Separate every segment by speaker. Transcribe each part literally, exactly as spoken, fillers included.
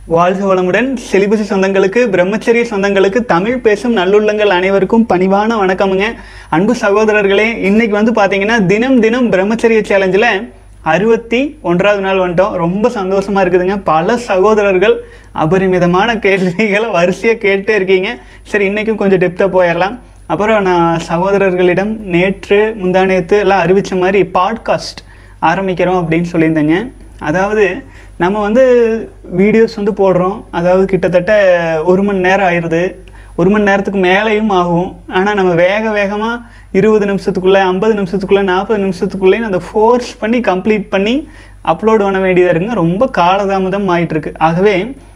Speaker 1: வாழ்க வளமுடன். செலிபசி சொந்தங்களுக்கு, பிரம்மச்சரிய சொந்தங்களுக்கு, தமிழ் பேசும் நல்லுள்ளங்கள் அனைவருக்கும் பணிவான வணக்கமுங்க. அன்பு சகோதரர்களே, இன்னைக்கு வந்து பார்த்தீங்கன்னா தினம் தினம் பிரம்மச்சரிய சேலஞ்சில் அறுபத்தி ஒன்றாவது நாள் வந்துட்டோம். ரொம்ப சந்தோஷமா இருக்குதுங்க. பல சகோதரர்கள் அபரிமிதமான கேள்விகளை வரிசையாக கேட்டே இருக்கீங்க. சரி, இன்னைக்கும் கொஞ்சம் டெப்த்தாக போயிடலாம். அப்புறம் நான் சகோதரர்களிடம் நேற்று முந்தானேத்து எல்லாம் அறிவித்த மாதிரி பாட்காஸ்ட் ஆரம்பிக்கிறோம் அப்படின்னு சொல்லியிருந்தேங்க. அதாவது நம்ம வந்து வீடியோஸ் வந்து போடுறோம், அதாவது கிட்டத்தட்ட ஒரு மணி நேரம் ஆயிடுது, ஒரு மணி நேரத்துக்கு மேலேயும் ஆகும். ஆனால் நம்ம வேக வேகமாக இருபது நிமிஷத்துக்குள்ளே, ஐம்பது நிமிஷத்துக்குள்ளே, நாற்பது நிமிஷத்துக்குள்ளே அதை ஃபோர்ஸ் பண்ணி கம்ப்ளீட் பண்ணி அப்லோட் பண்ண வேண்டியதாக இருக்குங்க. ரொம்ப காலதாமதம் ஆகிட்டுருக்கு. ஆகவே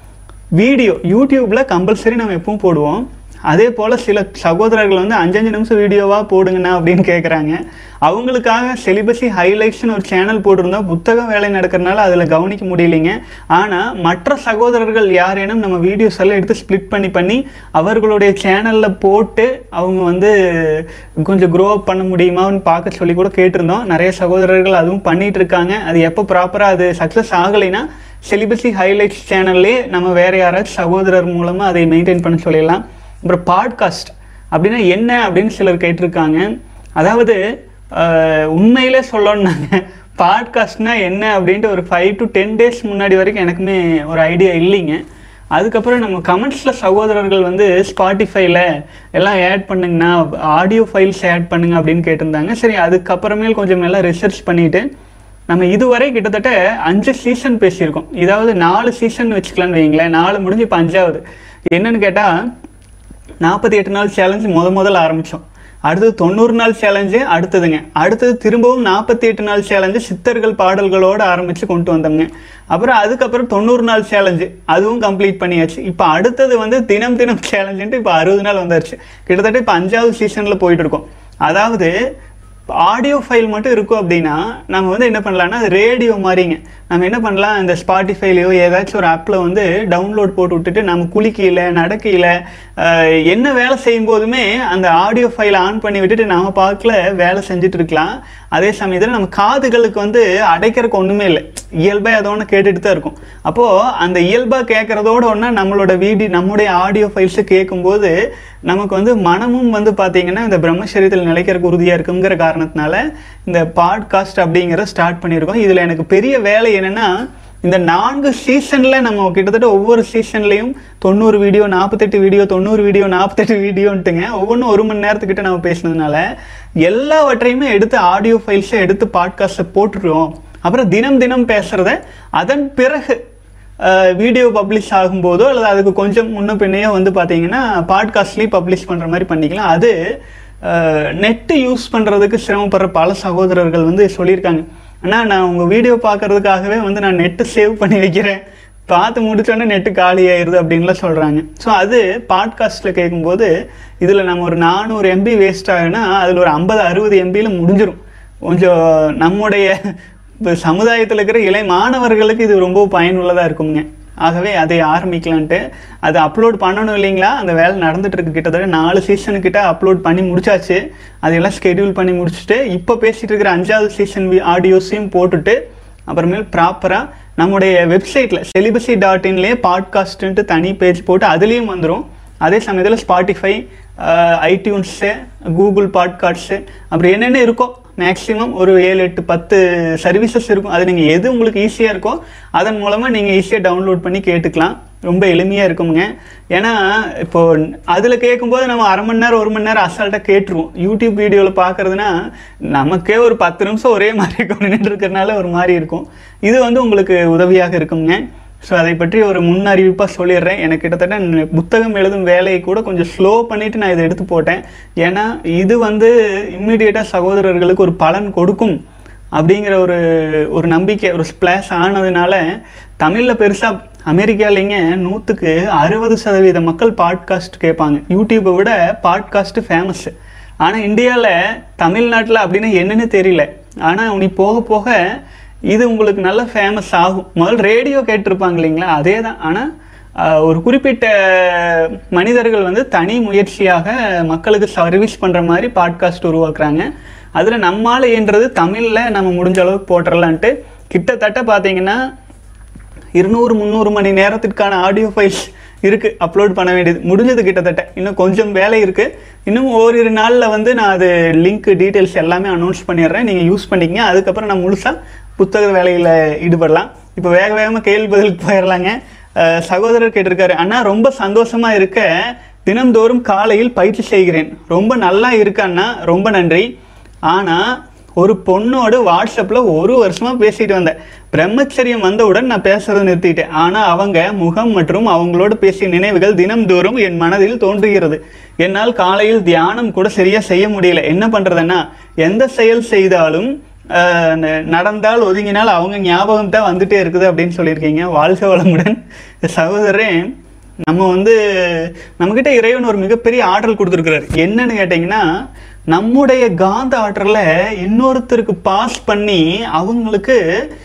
Speaker 1: வீடியோ யூடியூப்பில் கம்பல்சரி நம்ம எப்பவும் போடுவோம். அதே போல் சில சகோதரர்கள் வந்து அஞ்சஞ்சு நிமிஷம் வீடியோவாக போடுங்கண்ணா அப்படின்னு கேட்குறாங்க. அவங்களுக்காக செலிபசி ஹைலைட்ஸ்னு ஒரு சேனல் போட்டிருந்தோம். புத்தக வேலை நடக்கிறதுனால அதில் கவனிக்க முடியலைங்க. ஆனால் மற்ற சகோதரர்கள் யாரேனும் நம்ம வீடியோஸ் எல்லாம் எடுத்து ஸ்ப்ளிட் பண்ணி பண்ணி அவர்களுடைய சேனலில் போட்டு அவங்க வந்து கொஞ்சம் க்ரோ அப் பண்ண முடியுமான்னு பார்க்க சொல்லி கூட கேட்டிருந்தோம். நிறைய சகோதரர்கள் அதுவும் பண்ணிகிட்டு இருக்காங்க. அது எப்போ ப்ராப்பராக அது சக்ஸஸ் ஆகலைன்னா செலிபசி ஹைலைட்ஸ் சேனல்லே நம்ம வேறு யாராச்சும் சகோதரர் மூலமாக அதை மெயின்டைன் பண்ண சொல்லிடலாம். அப்புறம் பாட்காஸ்ட் அப்படின்னா என்ன அப்படின்னு சிலர் கேட்டிருக்காங்க. அதாவது உண்மையிலே சொல்லணுன்னாங்க, பாட்காஸ்ட்னா என்ன அப்படின்ட்டு ஒரு ஃபைவ் டு டென் டேஸ் முன்னாடி வரைக்கும் எனக்குமே ஒரு ஐடியா இல்லைங்க. அதுக்கப்புறம் நம்ம கமெண்ட்ஸில் சகோதரர்கள் வந்து ஸ்பாட்டிஃபைல எல்லாம் ஆட் பண்ணுங்கண்ணா, ஆடியோ ஃபைல்ஸ் ஆட் பண்ணுங்க அப்படின்னு கேட்டிருந்தாங்க. சரி, அதுக்கப்புறமேல் கொஞ்சம் எல்லாம் ரிசர்ச் பண்ணிவிட்டு நம்ம இதுவரை கிட்டத்தட்ட அஞ்சு சீசன் பேசியிருக்கோம். இதாவது நாலு சீசன் வச்சுக்கலான்னு வைங்களேன். நாலு முடிஞ்சு இப்போ அஞ்சாவது. என்னன்னு கேட்டால், நாற்பத்தி எட்டு நாள் சேலஞ்சு முத முதல் ஆரம்பித்தோம். அடுத்தது தொண்ணூறு நாள் சேலஞ்சு அடுத்ததுங்க. அடுத்தது திரும்பவும் நாற்பத்தி எட்டு நாள் சேலஞ்சு சித்தர்கள் பாடல்களோடு ஆரம்பித்து கொண்டு வந்தோங்க. அப்புறம் அதுக்கப்புறம் தொண்ணூறு நாள் சேலஞ்சு அதுவும் கம்ப்ளீட் பண்ணியாச்சு. இப்போ அடுத்தது வந்து தினம் தினம் சேலஞ்சுன்ட்டு இப்போ அறுபது நாள் வந்துருச்சு. கிட்டத்தட்ட இப்போ அஞ்சாவது சீசனில் போயிட்டு இருக்கோம். அதாவது ஆடியோ ஃபைல் மட்டும் இருக்கும் அப்படின்னா நம்ம வந்து என்ன பண்ணலான்னா அது ரேடியோ மாதிரிங்க. நம்ம என்ன பண்ணலாம், இந்த ஸ்பாட்டிஃபைலையோ ஏதாச்சும் ஒரு ஆப்பில் வந்து டவுன்லோட் போட்டு விட்டுட்டு நம்ம குளிக்கையில் நடக்கையில் என்ன வேலை செய்யும் போதுமே அந்த ஆடியோ ஃபைலை ஆன் பண்ணி விட்டுட்டு நம்ம பார்க்கல வேலை செஞ்சுட்டு இருக்கலாம். அதே சமயத்தில் நம்ம காதுகளுக்கு வந்து அடைக்கிறதுக்கு ஒன்றுமே இல்லை, இயல்பாக ஏதோ ஒன்று கேட்டுட்டு தான் இருக்கும். அப்போது அந்த இயல்பாக கேட்குறதோடு ஒன்றா நம்மளோட வீடியோ நம்முடைய ஆடியோ ஃபைல்ஸை கேட்கும்போது நமக்கு வந்து மனமும் வந்து பார்த்திங்கன்னா இந்த பிரம்மச்சரியத்தில் நிலைக்கிறதுக்கு உறுதியாக இருக்குங்கிற காரணத்தினால இந்த பாட்காஸ்ட் அப்படிங்கிறத ஸ்டார்ட் பண்ணியிருக்கோம். இதில் எனக்கு பெரிய வேலை என்னென்னா, இந்த நான்கு சீசனில் நம்ம கிட்டத்தட்ட ஒவ்வொரு சீசன்லேயும் தொண்ணூறு வீடியோ, நாற்பத்தெட்டு வீடியோ, தொண்ணூறு வீடியோ, நாற்பத்தெட்டு வீடியோன்ட்டுங்க ஒவ்வொன்றும் ஒரு மணி நேரத்துக்கிட்ட நம்ம பேசினதுனால எல்லாவற்றையுமே எடுத்து ஆடியோ ஃபைல்ஸை எடுத்து பாட்காஸ்ட்டை போட்டுருவோம். அப்புறம் தினம் தினம் பேசுகிறத அதன் பிறகு வீடியோ பப்ளிஷ் ஆகும்போதோ அல்லது அதுக்கு கொஞ்சம் முன்ன பின்னையோ வந்து பார்த்தீங்கன்னா பாட்காஸ்ட்லேயும் பப்ளிஷ் பண்ணுற மாதிரி பண்ணிக்கலாம். அது நெட்டு யூஸ் பண்ணுறதுக்கு சிரமப்படுற பல சகோதரர்கள் வந்து சொல்லியிருக்காங்க, ஆனால் நான் உங்கள் வீடியோ பார்க்குறதுக்காகவே வந்து நான் நெட்டு சேவ் பண்ணி வைக்கிறேன், பார்த்து முடிச்சோன்னே நெட்டு காலி ஆயிடுது அப்படின்லாம் சொல்கிறாங்க. ஸோ அது பாட்காஸ்ட்டில் கேட்கும்போது இதில் நம்ம ஒரு நானூறு எம்பி வேஸ்ட் ஆகுனா அதில் ஒரு ஐம்பது அறுபது எம்பியில் முடிஞ்சிடும். கொஞ்சம் நம்முடைய இப்போ சமுதாயத்தில் இருக்கிற இளை மாணவர்களுக்கு இது ரொம்ப பயனுள்ளதாக இருக்குங்க. ஆகவே அதை ஆரம்பிக்கலான்ட்டு அதை அப்லோட் பண்ணணும் இல்லைங்களா, அந்த வேலை நடந்துகிட்ருக்கு. கிட்டத்தட்ட நாலு சீசனுக்கிட்ட அப்லோட் பண்ணி முடிச்சாச்சு. அதையெல்லாம் ஸ்கெடியூல் பண்ணி முடிச்சுட்டு இப்போ பேசிகிட்டு இருக்கிற அஞ்சாவது சீசன் ஆடியோஸையும் போட்டுட்டு அப்புறமேல் ப்ராப்பராக நம்முடைய வெப்சைட்டில் செலிபசி டாட் இன்லேயே பாட்காஸ்ட்டுன்ட்டு தனி பேஜ் போட்டு அதுலேயும் வந்துடும். அதே சமயத்தில் ஸ்பாட்டிஃபை, ஐடியூன்ஸு, கூகுள் பாட்காஸ்ட்டு அப்படி என்னென்ன இருக்கோ மேக்ஸிமம் ஒரு ஏழு எட்டு பத்து சர்வீசஸ் இருக்கும். அது நீங்கள் எது உங்களுக்கு ஈஸியாக இருக்கோ அதன் மூலமாக நீங்கள் ஈஸியாக டவுன்லோட் பண்ணி கேட்டுக்கலாம். ரொம்ப எளிமையாக இருக்குங்க. ஏன்னா இப்போது அதில் கேட்கும்போது நம்ம அரை மணி நேரம் ஒரு மணி நேரம் அசால்ட்டாக கேட்டுருவோம். யூடியூப் வீடியோவில் பார்க்குறதுனா நமக்கே ஒரு பத்து நிமிஷம் ஒரே மாதிரி கொண்டு இருக்கிறதுனால ஒரு மாதிரி இருக்கும். இது வந்து உங்களுக்கு உதவியாக இருக்குங்க. ஸோ அதை பற்றி ஒரு முன் அறிவிப்பாக சொல்லிடுறேன். எனக்கு கிட்டத்தட்ட புத்தகம் எழுதும் வேலையை கூட கொஞ்சம் ஸ்லோ பண்ணிவிட்டு நான் இதை எடுத்து போட்டேன். ஏன்னா இது வந்து இம்மிடியேட்டாக சகோதரர்களுக்கு ஒரு பலன் கொடுக்கும் அப்படிங்கிற ஒரு ஒரு நம்பிக்கை ஒரு ஸ்ப்ளாஷ் ஆனதுனால தமிழில் பெருசாக அமெரிக்காவிலேங்க நூற்றுக்கு அறுபது சதவீத மக்கள் பாட்காஸ்ட் கேட்பாங்க. யூடியூப்பை விட பாட்காஸ்ட்டு ஃபேமஸ்ஸு. ஆனால் இந்தியாவில் தமிழ்நாட்டில் அப்படின்னா என்னென்னு தெரியல. ஆனால் நீ போக போக இது உங்களுக்கு நல்ல ஃபேமஸ் ஆகும். முதல் ரேடியோ கேட்டிருப்பாங்க இல்லைங்களா, அதே தான். ஆனால் ஒரு குறிப்பிட்ட மனிதர்கள் வந்து தனி முயற்சியாக மக்களுக்கு சர்வீஸ் பண்ணுற மாதிரி பாட்காஸ்ட் உருவாக்குறாங்க. அதில் நம்மால் இயன்றது தமிழில் நம்ம முடிஞ்ச அளவுக்கு போட்டுடலான்ட்டு கிட்டத்தட்ட பார்த்தீங்கன்னா இருநூறு முந்நூறு மணி நேரத்திற்கான ஆடியோ ஃபைல்ஸ் இருக்குது அப்லோட் பண்ண வேண்டியது. முடிஞ்சது கிட்டத்தட்ட. இன்னும் கொஞ்சம் வேலை இருக்குது. இன்னும் ஓரிரு நாளில் வந்து நான் அது லிங்க் டீட்டெயில்ஸ் எல்லாமே அனௌன்ஸ் பண்ணிடுறேன். நீங்கள் யூஸ் பண்ணிக்கங்க. அதுக்கப்புறம் நான் முழுசாக புத்தக வேலையில் ஈடுபடலாம். இப்போ வேக வேகமாக கேள்வி பதிலுக்கு போயிடலாங்க. சகோதரர் கேட்டிருக்காரு, அண்ணா ரொம்ப சந்தோஷமாக இருக்க தினம்தோறும் காலையில் பயிற்சி செய்கிறேன். ரொம்ப நல்லா இருக்கு அண்ணா, ரொம்ப நன்றி. ஆனால் ஒரு பொண்ணோடு வாட்ஸ்அப்பில் ஒரு வருஷமாக பேசிட்டு வந்தேன். பிரம்மச்சரியம் வந்தவுடன் நான் பேசுறதை நிறுத்திட்டேன். ஆனால் அவங்க முகம் மற்றும் அவங்களோட பேசிய நினைவுகள் தினம்தோறும் என் மனதில் தோன்றுகிறது. என்னால் காலையில் தியானம் கூட சரியாக செய்ய முடியல. என்ன பண்ணுறதுன்னா, எந்த செயல் செய்தாலும் நடந்தால் ஒதுங்கினால் அவங்க ஞாபகம் தான் வந்துட்டே இருக்குது அப்படின்னு சொல்லியிருக்கீங்க. வாழ்க வளமுடன் சகோதரரே. நம்ம வந்து நம்மக்கிட்ட இறைவன் ஒரு மிகப்பெரிய ஆற்றல் கொடுத்துருக்கிறார். என்னன்னு கேட்டிங்கன்னா, நம்முடைய காந்த ஆற்றலை இன்னொருத்தருக்கு பாஸ் பண்ணி அவங்களுக்கு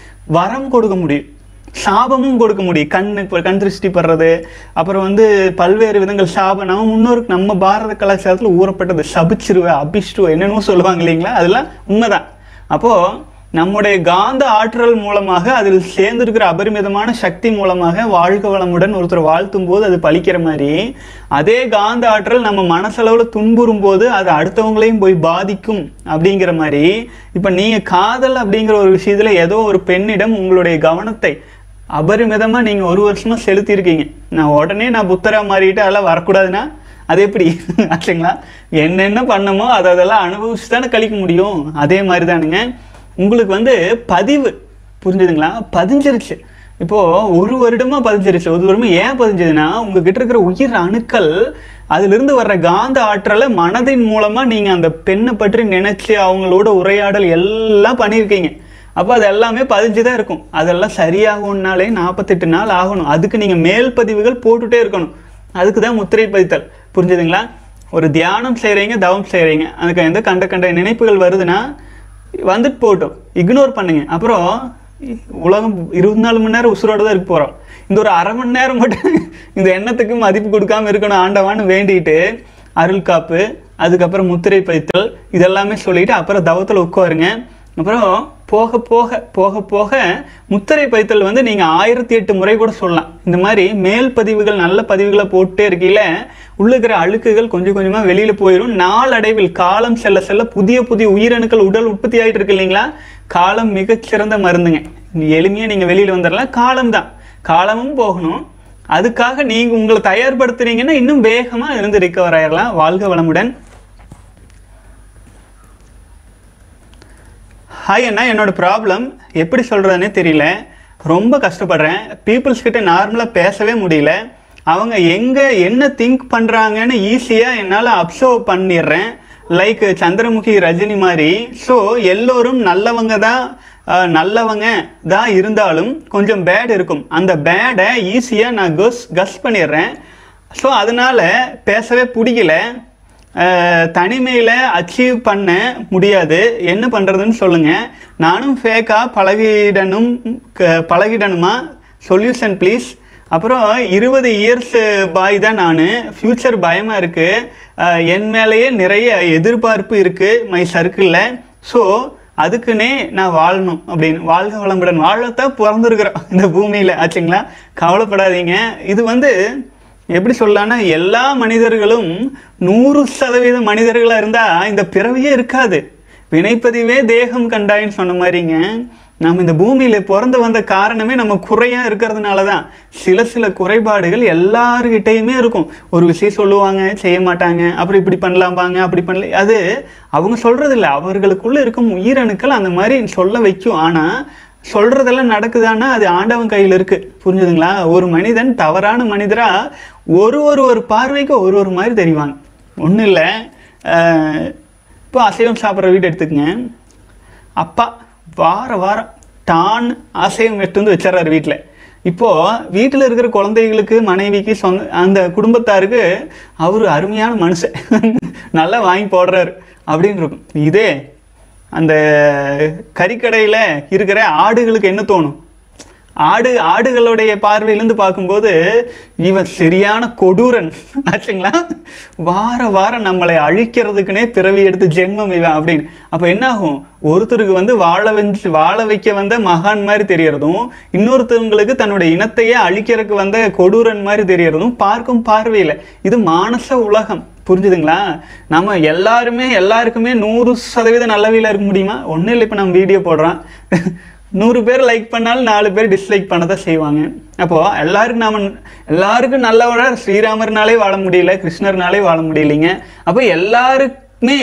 Speaker 1: வரம் கொடுக்க முடியும், சாபமும் கொடுக்க முடியும். கண்ணு கண் திருஷ்டி படுறது, அப்புறம் வந்து பல்வேறு விதங்கள் சாபம். நம்ம முன்னோருக்கு நம்ம பாரத கலாச்சாரத்தில் ஊறப்பட்டது சபிச்சிருவ அபிஷ்டுவ என்னென்னமோ சொல்லுவாங்க இல்லைங்களா, அதெல்லாம் உண்மைதான். அப்போது நம்முடைய காந்த ஆற்றல் மூலமாக அதில் சேர்ந்திருக்கிற அபரிமிதமான சக்தி மூலமாக வாழ்க வளமுடன் ஒருத்தர் வாழ்த்தும் போது அது பலிக்கிற மாதிரி, அதே காந்த ஆற்றல் நம்ம மனசளவில் துன்புறும் போது அது அடுத்தவங்களையும் போய் பாதிக்கும் அப்படிங்கிற மாதிரி. இப்போ நீங்கள் காதல் அப்படிங்கிற ஒரு விஷயத்தில் ஏதோ ஒரு பெண்ணிடம் உங்களுடைய கவனத்தை அபரிமிதமாக நீங்கள் ஒரு வருஷமாக செலுத்தியிருக்கீங்க. நான் உடனே நான் புத்தராக மாறிட்டு அதெல்லாம் வரக்கூடாதுன்னா அது எப்படி ஆச்சுங்களா? என்னென்ன பண்ணமோ அதை அதெல்லாம் அனுபவிச்சு தானே கழிக்க முடியும். அதே மாதிரி தானுங்க உங்களுக்கு வந்து பதிவு, புரிஞ்சுதுங்களா? பதிஞ்சிருச்சு. இப்போது ஒரு வருடமாக பதிஞ்சிருச்சு. ஒரு வருடமாக ஏன் பதிஞ்சதுன்னா, உங்ககிட்ட இருக்கிற உயிர் அணுக்கள் அதிலிருந்து வர்ற காந்த ஆற்றலை மனதின் மூலமாக நீங்கள் அந்த பெண்ணை பற்றி நினச்சி அவங்களோட உரையாடல் எல்லாம் பண்ணியிருக்கீங்க. அப்போ அது எல்லாமே பதிஞ்சு தான் இருக்கும். அதெல்லாம் சரியாகும்னாலே நாற்பத்தெட்டு நாள் ஆகணும். அதுக்கு நீங்கள் மேல் பதிவுகள் போட்டுகிட்டே இருக்கணும். அதுக்கு தான் முத்திரை பதித்தல். புரிஞ்சுதுங்களா? ஒரு தியானம் செய்கிறீங்க, தவம் செய்கிறீங்க, அதுக்கு எந்த கண்ட கண்ட நினைப்புகள் வருதுன்னா வந்துட்டு போட்டோம், இக்னோர் பண்ணுங்க. அப்புறம் உலகம் இருபத்தி நாலு மணி நேரம் உசுரோடு தான் இருக்க போகிறோம். இந்த ஒரு அரை மணி நேரம் மட்டும் இந்த எண்ணத்துக்கு மதிப்பு கொடுக்காம இருக்கணும் ஆண்டவான்னு வேண்டிட்டு அருள் காப்பு, அதுக்கப்புறம் முத்திரை பதித்தல் இதெல்லாமே சொல்லிட்டு அப்புறம் தவத்தில் உட்காருங்க. அப்புறம் போக போக போக போக முத்திரை பதித்தல் வந்து நீங்கள் ஆயிரத்தி எட்டு முறை கூட சொல்லலாம். இந்த மாதிரி மேல் பதிவுகள் நல்ல பதிவுகளை போட்டே இருக்கீங்கள, உள்ளுக்கிற அழுக்குகள் கொஞ்சம் கொஞ்சமாக வெளியில் போயிடும். நாளடைவில் காலம் செல்ல செல்ல புதிய புதிய உயிரணுக்கள் உடல் உற்பத்தி ஆகிட்டு இருக்கு இல்லைங்களா? காலம் மிகச்சிறந்த மருந்துங்க. எளிமையாக நீங்கள் வெளியில் வந்துடலாம். காலம் தான், காலமும் போகணும். அதுக்காக நீங்கள் உங்களை தயார்படுத்துறீங்கன்னா இன்னும் வேகமாக இருந்து ரிக்கவர் ஆயிடலாம். வாழ்க வளமுடன். ஹாய் அண்ணா, என்னோட ப்ராப்ளம் எப்படி சொல்கிறதுனே தெரியல. ரொம்ப கஷ்டப்படுறேன். பீப்புள்ஸ் கிட்ட நார்மலாக பேசவே முடியல. அவங்க எங்கே என்ன திங்க் பண்ணுறாங்கன்னு ஈஸியாக என்னால் அப்சர்வ் பண்ணிடுறேன். லைக் சந்திரமுகி ரஜினி மாதிரி. ஸோ எல்லோரும் நல்லவங்க தான், நல்லவங்க தான் இருந்தாலும் கொஞ்சம் பேட் இருக்கும். அந்த பேடை ஈஸியாக நான் கஸ் கஸ் பண்ணிடுறேன். ஸோ அதனால் பேசவே பிடிக்கல. தனிமையில் அச்சீவ் பண்ண முடியாது. என்ன பண்ணுறதுன்னு சொல்லுங்கள். நானும் ஃபேக்காக பழகிடணும் பழகிடணுமா? Solution please. அப்புறம் இருபது இயர்ஸ் பாய் தான் நான். ஃப்யூச்சர் பயமாக இருக்குது. என் மேலேயே நிறைய எதிர்பார்ப்பு இருக்குது மை சர்க்கிளில். ஸோ அதுக்குன்னே நான் வாழணும் அப்படின்னு. வாழ்க வளமுடன். வாழத்தான் பிறந்திருக்கிறோம் இந்த பூமியில் ஆச்சுங்களா? கவலைப்படாதீங்க. இது வந்து எப்படி சொல்லலாம்னா, எல்லா மனிதர்களும் நூறு சதவீதம் மனிதர்களாக இருந்தால் இந்த பிறவியே இருக்காது. வினைப்பதிவே தேகம் கண்டாயின்னு சொன்ன மாதிரிங்க, நம்ம இந்த பூமியில் பிறந்து வந்த காரணமே நம்ம குறையாக இருக்கிறதுனால தான். சில சில குறைபாடுகள் எல்லாருக்கிட்டையுமே இருக்கும். ஒரு விஷயம் சொல்லுவாங்க, செய்ய மாட்டாங்க, அப்புறம் இப்படி பண்ணலாம்பாங்க, அப்படி பண்ணல. அது அவங்க சொல்கிறது இல்லை, அவர்களுக்குள்ளே இருக்கும் உயிரணுக்கள் அந்த மாதிரி சொல்ல வைக்கும். ஆனால் சொல்கிறதெல்லாம் நடக்குதான்னா அது ஆண்டவன் கையில் இருக்குது. புரிஞ்சுதுங்களா? ஒரு மனிதன் தவறான மனிதராக ஒரு ஒரு ஒரு பார்வைக்கு ஒரு ஒரு மாதிரி தெரிவாங்க. ஒன்றும் இல்லை, இப்போ அசைவம் சாப்பிட்ற வீடு எடுத்துக்கங்க. அப்பா வார வாரம் தான் அசைவம் எடுத்து வந்து வச்சிடறாரு வீட்டில். இப்போது வீட்டில் இருக்கிற குழந்தைகளுக்கு, மனைவிக்கு, சொந்த அந்த குடும்பத்தாருக்கு அவர் அருமையான மனுஷன் நல்லா வாங்கி போடுறாரு அப்படின்னு இருக்கும். இதே அந்த கறிக்கடையில் இருக்கிற ஆடுகளுக்கு என்ன தோணும்? ஆடு ஆடுகளுடைய பார்வையிலிருந்து பார்க்கும்போது இவன் சரியான கொடூரன் ஆச்சுங்களா, வார வாரம் நம்மளை அழிக்கிறதுக்குன்னே பிறவி எடுத்து ஜென்மம் இவன் அப்படின்னு. அப்போ என்ன ஆகும், ஒருத்தருக்கு வந்து வாழ வச்சு வாழ வைக்க வந்த மகான் மாதிரி தெரியறதும், இன்னொருத்தவங்களுக்கு தன்னுடைய இனத்தையே அழிக்கிறதுக்கு வந்த கொடூரன் மாதிரி தெரியறதும் பார்க்கும் பார்வையில். இது மானச உலகம், புரிஞ்சுதுங்களா? நம்ம எல்லாருமே எல்லாருக்குமே நூறு சதவீதம் நல்லவையில் இருக்க முடியுமா? ஒன்றும் இல்லை. இப்போ நம்ம வீடியோ போடுறோம், நூறு பேர் லைக் பண்ணாலும் நாலு பேர் டிஸ்லைக் பண்ண தான் செய்வாங்க. அப்போது எல்லாருக்கும் நாம எல்லாருக்கும் நல்லவட ஸ்ரீராமர்னாலே வாழ முடியல, கிருஷ்ணர்னாலே வாழ முடியலைங்க. அப்போ எல்லாருக்குமே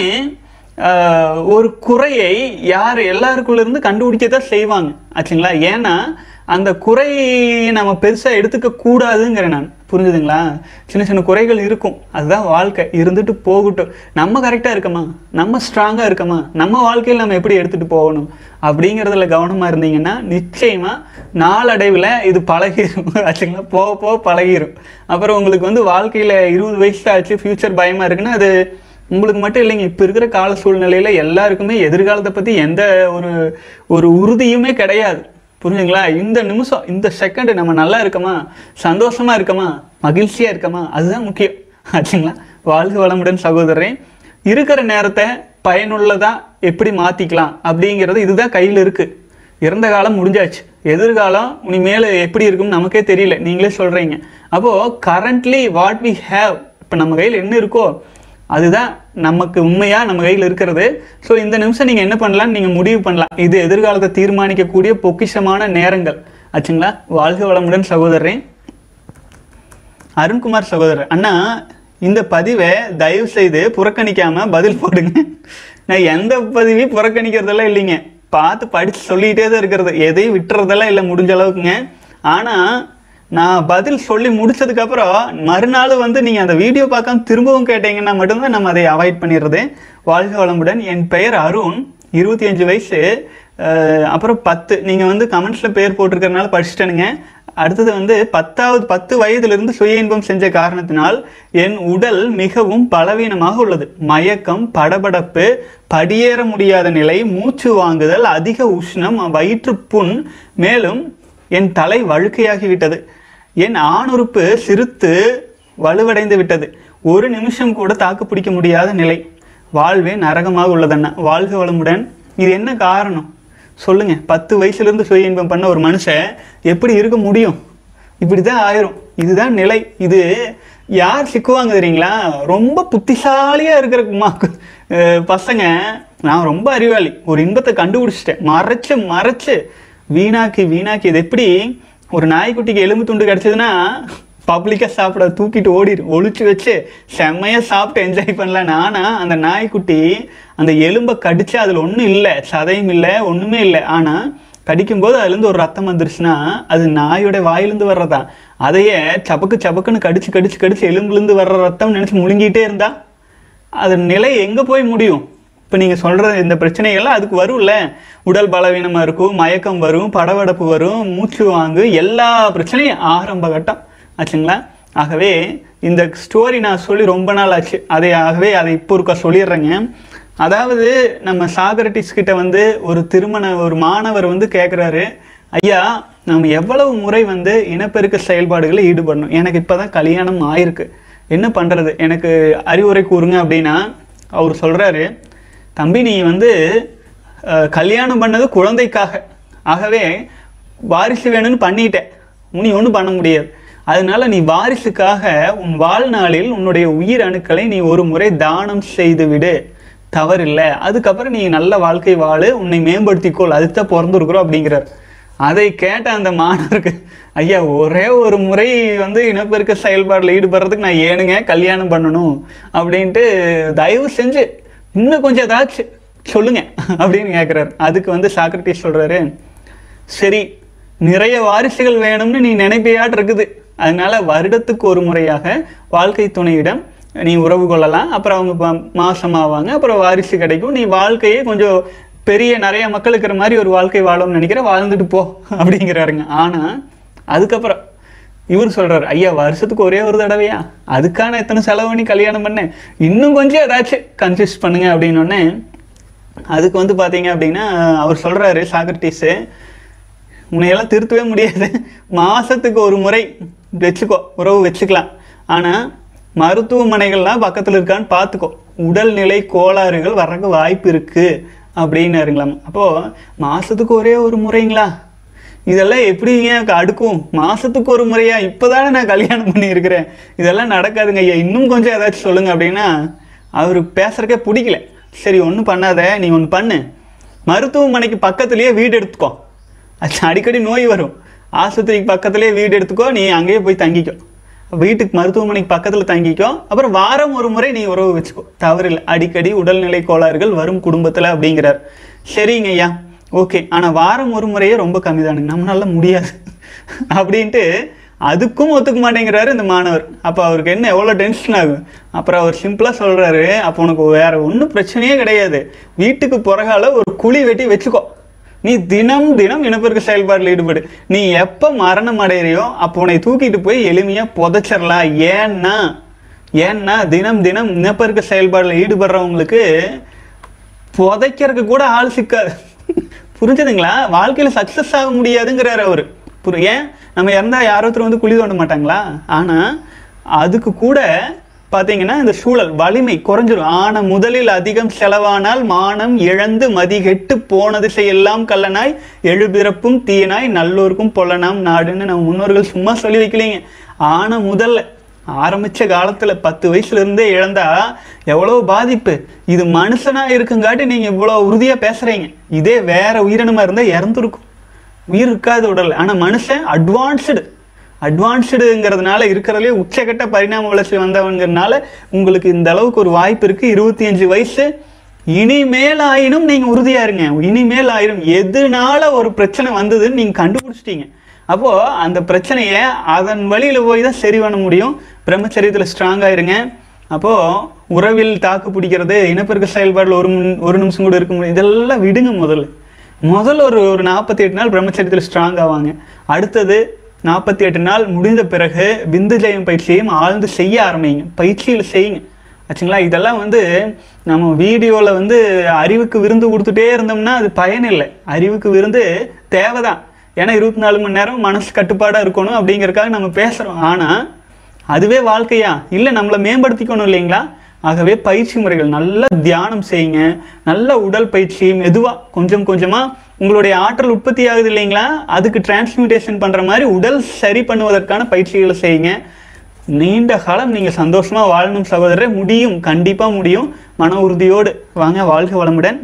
Speaker 1: ஒரு குறையை யார் எல்லாருக்குள்ளேருந்து கண்டுபிடிக்கத்தான் செய்வாங்க ஆச்சுங்களா. ஏன்னா அந்த குறையை நம்ம பெருசாக எடுத்துக்க கூடாதுங்கிற நான், புரிஞ்சுதுங்களா? சின்ன சின்ன குறைகள் இருக்கும், அதுதான் வாழ்க்கை, இருந்துட்டு போகட்டும். நம்ம கரெக்டாக இருக்கமா, நம்ம ஸ்ட்ராங்காக இருக்கமா, நம்ம வாழ்க்கையில் நம்ம எப்படி எடுத்துகிட்டு போகணும் அப்படிங்கிறதுல கவனமாக இருந்தீங்கன்னா நிச்சயமாக நாளடைவில் இது பழகிடும் ஆச்சுங்களா. போக போக பழகிடும். அப்புறம் உங்களுக்கு வந்து வாழ்க்கையில் இருபது வயசு ஆச்சு, ஃப்யூச்சர் பயமாக இருக்குன்னா அது உங்களுக்கு மட்டும் இல்லைங்க, இப்போ இருக்கிற கால சூழ்நிலையில் எல்லாருக்குமே எதிர்காலத்தை பற்றி எந்த ஒரு ஒரு உறுதியுமே கிடையாது, புரிஞ்சுங்களா? இந்த நிமிஷம் இந்த செகண்ட் நம்ம நல்லா இருக்கமா, சந்தோஷமா இருக்கமா, மகிழ்ச்சியா இருக்கமா, அதுதான் முக்கியம் ஆச்சுங்களா. வாழ்க வளமுடன் சகோதரன். இருக்கிற நேரத்தை பயனுள்ளதா எப்படி மாத்திக்கலாம் அப்படிங்கிறது இதுதான் கையில் இருக்கு. இறந்த காலம் முடிஞ்சாச்சு, எதிர்காலம் இனிமேல் எப்படி இருக்கும்னு நமக்கே தெரியல, நீங்களே சொல்றீங்க. அப்போ கரண்ட்லி வாட் வி ஹேவ், இப்போ நம்ம கையில் என்ன இருக்கோ அதுதான் நமக்கு உண்மையா நம்ம கையில் இருக்கிறது. ஸோ இந்த நிமிஷம் நீங்க என்ன பண்ணலாம், நீங்க முடிவு பண்ணலாம். இது எதிர்காலத்தை தீர்மானிக்கக்கூடிய பொக்கிஷமான நேரங்கள் ஆச்சுங்களா. வாழ்க வளமுடன் சகோதரன். அருண்குமார் சகோதரர், அண்ணா இந்த பதிவை தயவு செய்து புறக்கணிக்காம பதில் போடுங்க. நான் எந்த பதிவையும் புறக்கணிக்கிறதெல்லாம் இல்லைங்க, பார்த்து படிச்சு சொல்லிகிட்டே தான் இருக்கிறது, எதையும் விட்டுறதெல்லாம் இல்லை முடிஞ்ச அளவுக்குங்க. ஆனா நான் பதில் சொல்லி முடிச்சதுக்கப்புறம் மறுநாள் வந்து நீங்கள் அந்த வீடியோ பார்க்காம திரும்பவும் கேட்டீங்கன்னா மட்டும்தான் நம்ம அதை அவாய்ட் பண்ணிடுறது. வாழ்க வளமுடன். என் பெயர் அருண், இருபத்தி அஞ்சு வயசு, அப்புறம் பத்து, நீங்கள் வந்து கமெண்ட்ஸில் பேர் போட்டிருக்கிறதுனால படிச்சுட்டேனுங்க. அடுத்தது வந்து பத்தாவது பத்து வயதிலிருந்து சுய இன்பம் செஞ்ச காரணத்தினால் என் உடல் மிகவும் பலவீனமாக உள்ளது. மயக்கம், படபடப்பு, படியேற முடியாத நிலை, மூச்சு வாங்குதல், அதிக உஷ்ணம், வயிற்றுப்புண், மேலும் என் தலை வழுக்கையாகிவிட்டது. என் ஆணுறுப்பு சிறுத்து வலுவடைந்து விட்டது. ஒரு நிமிஷம் கூட தாக்கு பிடிக்க முடியாத நிலை. வாழ்வே நரகமாக உள்ளதண்ணா. வாழ்க வளமுடன். இது என்ன காரணம் சொல்லுங்க? பத்து வயசுல இருந்து சுய இன்பம் பண்ண ஒரு மனுஷன் எப்படி இருக்க முடியும்? இப்படிதான் ஆயிரும். இதுதான் நிலை. இது யார் சிக்குவாங்க தெரியுங்களா? ரொம்ப புத்திசாலியா இருக்கிற பசங்க. நான் ரொம்ப அறிவாளி, ஒரு இன்பத்தை கண்டுபிடிச்சிட்டேன், மறைச்சு மறைச்சு வீணாக்கி வீணாக்கி. இது எப்படி, ஒரு நாய்க்குட்டிக்கு எலும்பு துண்டு கிடச்சதுன்னா பப்ளிக்காக சாப்பிட தூக்கிட்டு ஓடிடும், ஒழிச்சு வச்சு செம்மையாக சாப்பிட்டு என்ஜாய் பண்ணலாம். ஆனால் அந்த நாய்க்குட்டி அந்த எலும்பை கடிச்சு அதில் ஒன்றும் இல்லை, சதையும் இல்லை, ஒன்றுமே இல்லை. ஆனால் கடிக்கும்போது அதுலேருந்து ஒரு ரத்தம் வந்துருச்சுன்னா அது நாயோட வாயிலேருந்து வர்றதான். அதையே சபக்கு சபக்குன்னு கடிச்சு கடிச்சு கடிச்சு எலும்புலேருந்து வர்ற ரத்தம் நினச்சி முழுங்கிட்டே இருந்தா அது நிலை எங்கே போய் முடியும்? இப்போ நீங்கள் சொல்கிற இந்த பிரச்சனைகள்லாம் அதுக்கு வரும்ல. உடல் பலவீனமாக இருக்கும், மயக்கம் வரும், படபடப்பு வரும், மூச்சு வாங்கு, எல்லா பிரச்சனையும் ஆரம்ப கட்டம் ஆச்சுங்களா. ஆகவே இந்த ஸ்டோரி நான் சொல்லி ரொம்ப நாள் ஆச்சு, அதை ஆகவே அதை இப்போ இருக்க சொல்லிடுறேங்க. அதாவது நம்ம சாக்ரட்டிஸ் கிட்ட வந்து ஒரு திருமண ஒரு மாணவர் வந்து கேட்குறாரு, ஐயா நம்ம எவ்வளவு முறை வந்து இனப்பெருக்க செயல்பாடுகளில் ஈடுபடணும், எனக்கு இப்போ தான் கல்யாணம் ஆயிருக்கு, என்ன பண்ணுறது, எனக்கு அறிவுரை கூறுங்க அப்படின்னா அவர் சொல்கிறாரு, தம்பி நீ வந்து கல்யாணம் பண்ணது குழந்தைக்காக, ஆகவே வாரிசு வேணும்னு பண்ணிட்டேன், நீ ஒன்றும் பண்ண முடியாது. அதனால நீ வாரிசுக்காக உன் வாழ்நாளில் உன்னுடைய உயிர் அணுக்களை நீ ஒரு முறை தானம் செய்து விடு, தவறில்லை. அதுக்கப்புறம் நீ நல்ல வாழ்க்கை வாழு, உன்னை மேம்படுத்திக்கொள், அதுதான் பிறந்துருக்குறோம் அப்படிங்கிறார். அதை கேட்ட அந்த மாணவருக்கு, ஐயா ஒரே ஒரு முறை வந்து இனப்பெருக்க செயல்பாடில் ஈடுபடுறதுக்கு நான் ஏனுங்க கல்யாணம் பண்ணணும் அப்படின்ட்டு, தயவு செஞ்சு இன்னும் கொஞ்சம் ஏதாச்சும் சொல்லுங்க அப்படின்னு கேட்குறாரு. அதுக்கு வந்து சாக்ரட்டிஸ் சொல்றாரு, சரி நிறைய வாரிசுகள் வேணும்னு நீ நினைப்பையாட்டு இருக்குது, அதனால வருடத்துக்கு ஒரு முறையாக வாழ்க்கை துணையிடம் நீ உறவு கொள்ளலாம், அப்புறம் அவங்க மாசமாவாங்க, அப்புறம் வாரிசு கிடைக்கும், நீ வாழ்க்கையே கொஞ்சம் பெரிய நிறைய மக்கள் இருக்கிற மாதிரி ஒரு வாழ்க்கை வாழணும்னு நினைக்கிற, வாழ்ந்துட்டு போ அப்படிங்கிறாருங்க. ஆனால் அதுக்கப்புறம் இவர் சொல்றாரு, ஐயா வருஷத்துக்கு ஒரே ஒரு தடவையா, அதுக்கான எத்தனை செலவு பண்ணி கல்யாணம் பண்ணேன், இன்னும் கொஞ்சம் ஏதாச்சும் கன்சிஸ்ட் பண்ணுங்க அப்படின்னோடனே அதுக்கு வந்து பார்த்தீங்க அப்படின்னா அவர் சொல்றாரு சாக்ரட்டிஸு, உன்னையெல்லாம் திருத்தவே முடியாது, மாதத்துக்கு ஒரு முறை வச்சுக்கோ, உறவு வச்சுக்கலாம். ஆனால் மருத்துவமனைகள்லாம் பக்கத்தில் இருக்கான்னு பார்த்துக்கோ, உடல்நிலை கோளாறுகள் வர்றதுக்கு வாய்ப்பு இருக்குது அப்படின்னாருங்களாம். அப்போது மாதத்துக்கு ஒரே ஒரு முறைங்களா? இதெல்லாம் எப்படிங்க அடுக்கும்? மாதத்துக்கு ஒரு முறையா? இப்போ தானே நான் கல்யாணம் பண்ணியிருக்கிறேன், இதெல்லாம் நடக்காதுங்க ஐயா, இன்னும் கொஞ்சம் ஏதாச்சும் சொல்லுங்கள் அப்படின்னா அவருக்கு பேசுகிறக்கே பிடிக்கல. சரி ஒன்றும் பண்ணாத, நீ ஒன்று பண்ணு, மருத்துவமனைக்கு பக்கத்துலேயே வீடு எடுத்துக்கோ, அது அடிக்கடி நோய் வரும், ஆஸ்பத்திரிக்கு பக்கத்துலேயே வீடு எடுத்துக்கோ, நீ அங்கேயே போய் தங்கிக்கோ, வீட்டுக்கு மருத்துவமனைக்கு பக்கத்தில் தங்கிக்கோ, அப்புறம் வாரம் ஒரு முறை நீ உறவு வச்சுக்கோ, தவறில்லை, அடிக்கடி உடல்நிலை கோளாறுகள் வரும் குடும்பத்தில் அப்படிங்கிறார். சரிங்க ஐயா, ஓகே, ஆனால் வாரம் ஒரு முறையே ரொம்ப கம்மி தானுங்க, நம்மளால முடியாது அப்படின்ட்டு அதுக்கும் ஒத்துக்க மாட்டேங்கிறாரு இந்த மாணவர். அப்போ அவருக்கு என்ன எவ்வளோ டென்ஷன் ஆகும். அப்புறம் அவர் சிம்பிளாக சொல்கிறாரு, அப்போ உனக்கு வேறு ஒன்றும் பிரச்சனையே கிடையாது, வீட்டுக்கு பிறகால ஒரு குழி வெட்டி வச்சுக்கோ, நீ தினம் தினம் இனப்பெருக்க செயல்பாட்டில் ஈடுபடு, நீ எப்போ மரணம் அடையிறியோ அப்போ உன்னை தூக்கிட்டு போய் எளிமையாக புதைச்சிடலாம். ஏன்னா ஏன்னா தினம் தினம் இனப்பெருக்க செயல்பாட்டில் ஈடுபடுறவங்களுக்கு புதைக்கிறதுக்கு கூட ஆள் சிக்காது. புரிஞ்சுதுங்களா? வாழ்க்கையில் சக்ஸஸ் ஆக முடியாதுங்கிறார் அவர். புரி ஏன் நம்ம இறந்தால் யாரோருத்தர் வந்து குழி தோண்ட மாட்டாங்களா? ஆனால் அதுக்கு கூட பார்த்தீங்கன்னா இந்த சூழல் வலிமை குறைஞ்சிடும். ஆன முதலில் அதிகம் செலவானால் மானம் இழந்து மதிகெட்டு போன திசையெல்லாம் கல்லனாய் எழுபிறப்பும் தீயனாய் நல்லோருக்கும் பொல்லனாம் நாடுன்னு நம்ம முன்னோர்கள் சும்மா சொல்லி வைக்கலைங்க. ஆன முதல்ல ஆரம்பித்த காலத்தில் பத்து வயசுலேருந்தே இழந்தா எவ்வளோ பாதிப்பு. இது மனுஷனாக இருக்குங்காட்டி நீங்கள் இவ்வளோ உறுதியாக பேசுகிறீங்க. இதே வேற உயிரினமாக இருந்தால் இறந்துருக்கும், உயிர் இருக்காது உடல். ஆனால் மனுஷன் அட்வான்ஸ்டு அட்வான்ஸ்டுங்கிறதுனால இருக்கிறதுலே உச்சகட்ட பரிணாம வளர்ச்சி வந்தவங்கிறதுனால உங்களுக்கு இந்த அளவுக்கு ஒரு வாய்ப்பு இருக்குது. இருபத்தி அஞ்சு வயசு இனிமேல் ஆயினும் நீங்கள் உறுதியாக இருங்க. இனிமேல் ஆயிரும் எதுனால ஒரு பிரச்சனை வந்ததுன்னு நீங்கள் கண்டுபிடிச்சிட்டீங்க. அப்போது அந்த பிரச்சனையை அதன் வழியில் போய் தான் சரி பண்ண முடியும். பிரம்மச்சரியத்தில் ஸ்ட்ராங்காக இருங்க. அப்போது உறவில் தாக்கு பிடிக்கிறது, இனப்பெருக்க செயல்பாடில் ஒரு ஒரு நிமிஷம் கூட இருக்க முடியும், இதெல்லாம் விடுங்க. முதல்ல முதல்ல ஒரு ஒரு நாற்பத்தி எட்டு நாள் பிரம்மச்சரியத்தில் ஸ்ட்ராங் ஆவாங்க. அடுத்தது நாற்பத்தி எட்டு நாள் முடிந்த பிறகு விந்து ஜெயம் பயிற்சியையும் ஆழ்ந்து செய்ய ஆரம்பிங்க, பயிற்சியில் செய்யுங்க ஆச்சுங்களா. இதெல்லாம் வந்து நம்ம வீடியோவில் வந்து அறிவுக்கு விருந்து கொடுத்துட்டே இருந்தோம்னா அது பயனில்லை. அறிவுக்கு விருந்து தேவைதான், ஏன்னா இருபத்தி நாலு மணி நேரம் மனசு கட்டுப்பாடாக இருக்கணும் அப்படிங்கிறதுக்காக நம்ம பேசுகிறோம். ஆனால் அதுவே வாழ்க்கையா இல்லை, நம்மளை மேம்படுத்திக்கணும் இல்லைங்களா. ஆகவே பயிற்சி முறைகள் நல்லா தியானம் செய்யுங்க, நல்ல உடல் பயிற்சி, மெதுவாக கொஞ்சம் கொஞ்சமாக உங்களுடைய ஆற்றல் உற்பத்தி ஆகுது இல்லைங்களா, அதுக்கு டிரான்ஸ்மியூட்டேஷன் பண்ணுற மாதிரி உடல் சரி பண்ணுவதற்கான பயிற்சிகளை செய்யுங்க. நீண்ட காலம் நீங்கள் சந்தோஷமாக வாழணும் சகோதரரை, முடியும், கண்டிப்பாக முடியும். மன உறுதியோடு வாங்க. வாழ்க வளமுடன்.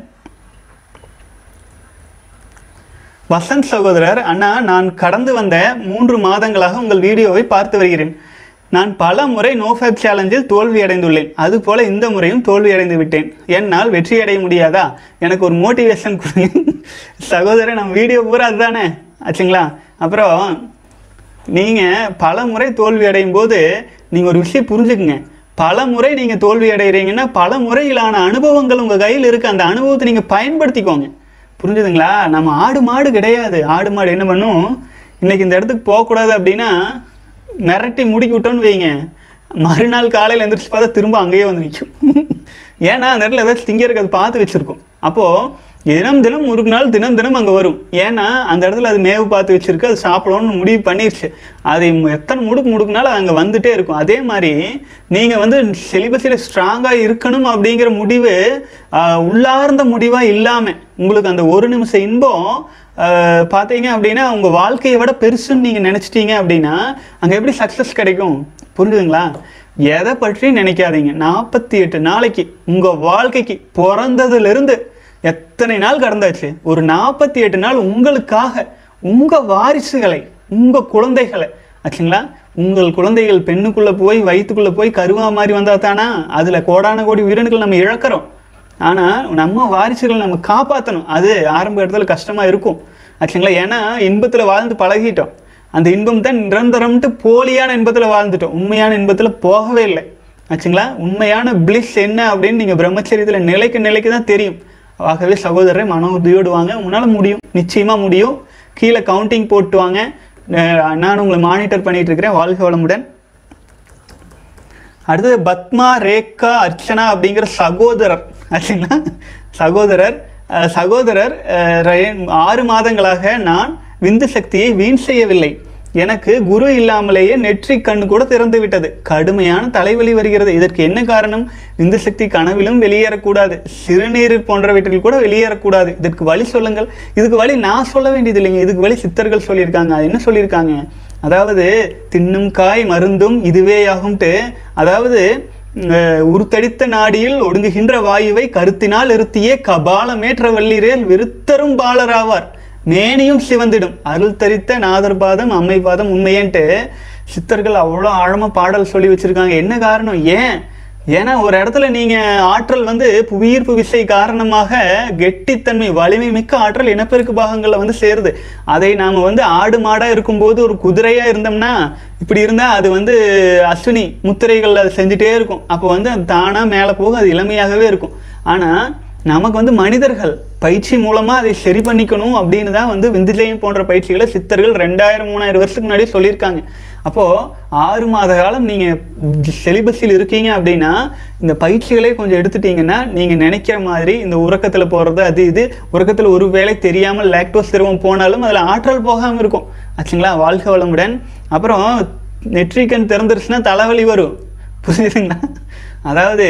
Speaker 1: வசந்த் சகோதரர், அண்ணா, நான் கடந்து வந்த மூன்று மாதங்களாக உங்கள் வீடியோவை பார்த்து வருகிறேன். நான் பல முறை நோஃபேப் சேலஞ்சில் தோல்வி அடைந்துள்ளேன். அதுபோல இந்த முறையும் தோல்வி அடைந்து விட்டேன். என்னால் வெற்றி அடைய முடியாதா? எனக்கு ஒரு மோட்டிவேஷன் கொடுங்க. சகோதரர், நம்ம வீடியோ பூரா அதுதானே ஆச்சுங்களா. அப்புறம் நீங்கள் பல முறை தோல்வி அடையும் போது நீங்கள் ஒரு விஷயம் புரிஞ்சுக்குங்க. பல முறை நீங்கள் தோல்வி அடைகிறீங்கன்னா பல முறையிலான அனுபவங்கள் உங்கள் கையில் இருக்குது. அந்த அனுபவத்தை நீங்கள் பயன்படுத்திக்கோங்க. புரிஞ்சுதுங்களா? நம்ம ஆடு மாடு கிடையாது. ஆடு மாடு என்ன பண்ணும், இன்னைக்கு இந்த இடத்துக்கு போகக்கூடாது அப்படின்னா மிரட்டி முடிக்கி விட்டோன்னு வைங்க, மறுநாள் காலையில் எந்திரிச்சு பார்த்தா திரும்ப அங்கேயே வந்து நிற்கும். ஏன்னா அந்த இடத்துல ஏதாச்சும் திங்கிறதுக்கு அது பார்த்து வச்சுருக்கும். அப்போது தினம் தினம் ஒரு நாள் தினம் தினம் அங்கே வரும். ஏன்னா அந்த இடத்துல அது மேவு பார்த்து வச்சுருக்கு, அது சாப்பிடணும்னு முடிவு பண்ணிடுச்சு. அது எத்தனை முடுக்கு முடுக்குனாலும் அங்கே வந்துகிட்டே இருக்கும். அதே மாதிரி நீங்கள் வந்து செலிபஸில் ஸ்ட்ராங்காக இருக்கணும் அப்படிங்கிற முடிவு உள்ளார்ந்த முடிவாக இல்லாமல் உங்களுக்கு அந்த ஒரு நிமிஷம் இன்பம் பார்த்தீங்க அப்படின்னா உங்கள் வாழ்க்கையை விட பெருசுன்னு நீங்கள் நினச்சிட்டீங்க அப்படின்னா அங்கே எப்படி சக்ஸஸ் கிடைக்கும்? புரிஞ்சுதுங்களா? எதை பற்றி நினைக்காதீங்க. நாற்பத்தி எட்டு நாளைக்கு உங்கள் வாழ்க்கைக்கு பிறந்ததுலேருந்து எத்தனை நாள் கடந்தாச்சு, ஒரு நாற்பத்தி எட்டு நாள் உங்களுக்காக, உங்கள் வாரிசுகளை, உங்கள் குழந்தைகளை ஆச்சுங்களா. உங்கள் குழந்தைகள் பெண்ணுக்குள்ளே போய் வயிற்றுக்குள்ளே போய் கருவா மாதிரி வந்தால் தானா அதில் கோடான கோடி உயிரினங்கள் நம்ம இழக்கிறோம். ஆனால் நம்ம வாரிசுகளை நம்ம காப்பாற்றணும். அது ஆரம்ப இடத்துல கஷ்டமாக இருக்கும் ஆச்சுங்களா. ஏன்னா இன்பத்தில் வாழ்ந்து பழகிட்டோம். அந்த இன்பம் தான் நிரந்தரம்ட்டு போலியான இன்பத்தில் வாழ்ந்துட்டோம், உண்மையான இன்பத்தில் போகவே இல்லை ஆச்சுங்களா. உண்மையான பிளிஸ் என்ன அப்படின்னு நீங்கள் பிரம்மச்சரியத்தில் நிலைக்கு நிலைக்கு தான் தெரியும். ஆகவே சகோதரரை மன உறுதியோடு வாங்க, உன்னால் முடியும், நிச்சயமாக முடியும். கீழே கவுண்டிங் போட்டு வாங்க, நான் உங்களை மானிட்டர் பண்ணிட்டு இருக்கிறேன். வாழ்க வளமுடன். அடுத்தது பத்மா ரேகா அர்ச்சனா அப்படிங்கிற சகோதரர் ஆச்சுங்களா. சகோதரர் சகோதரர் ஆறு மாதங்களாக நான் விந்து சக்தியை வீண் செய்யவில்லை. எனக்கு குரு இல்லாமலேயே நெற்றி கண் கூட திறந்து விட்டது. கடுமையான தலைவலி வருகிறது. இதற்கு என்ன காரணம்? விந்து சக்தி கனவிலும் வெளியேறக்கூடாது, சிறுநீர் போன்றவற்றில் கூட வெளியேறக்கூடாது. இதற்கு வழி சொல்லுங்கள். இதுக்கு வழி நான் சொல்ல வேண்டியது இல்லைங்க, இதுக்கு வழி சித்தர்கள் சொல்லியிருக்காங்க. அது என்ன சொல்லியிருக்காங்க? அதாவது தின்னும் காய் மருந்தும் இதுவே ஆகும்ட்டு, அதாவது உருத்தடித்த நாடியில் ஒடுங்குகின்ற வாயுவை கருத்தினால் இருத்தியே கபாலமேற்ற வல்லிரேல் விருத்தரும் பாலராவார், மேனியும் சிவந்திடும், அருள் தரித்த நாதர் பாதம் அம்மை பாதம் உண்மையன்ட்டு சித்தர்கள் அவ்வளோ ஆழமாக பாடல் சொல்லி வச்சிருக்காங்க. என்ன காரணம்? ஏன்? ஏன்னா ஒரு இடத்துல நீங்கள் ஆற்றல் வந்து புவியீர்ப்பு விசை காரணமாக கெட்டித்தன்மை வலிமை மிக்க ஆற்றல் இனப்பெருக்கு பாகங்களில் வந்து சேருது. அதை நாம் வந்து ஆடு மாடாக இருக்கும்போது ஒரு குதிரையாக இருந்தோம்னா இப்படி இருந்தால் அது வந்து அஸ்வினி முத்திரைகள் அது செஞ்சுட்டே இருக்கும். அப்போ வந்து அது தானாக மேலே போக அது இளமையாகவே இருக்கும். ஆனால் நமக்கு வந்து மனிதர்கள் பயிற்சி மூலமாக அதை சரி பண்ணிக்கணும் அப்படின்னு தான் வந்து விந்துஜயம் போன்ற பயிற்சிகளை சித்தர்கள் ரெண்டாயிரம் மூணாயிரம் வருஷத்துக்கு முன்னாடி சொல்லியிருக்காங்க. அப்போது ஆறு மாத காலம் நீங்கள் செலிபஸில் இருக்கீங்க அப்படின்னா இந்த பயிற்சிகளே கொஞ்சம் எடுத்துட்டீங்கன்னா நீங்கள் நினைக்கிற மாதிரி இந்த உறக்கத்தில் போகிறது அது இது உறக்கத்தில் ஒரு வேளை தெரியாமல் லாக்டோஸ் திரவம் போனாலும் அதில் ஆற்றல் போகாமல் இருக்கும். ஆச்சுங்களா? வாழ்க வளமுடன். அப்புறம் நெற்றிக்கண் திறந்துருச்சுன்னா தலைவலி வரும். புரியுதுங்களா? அதாவது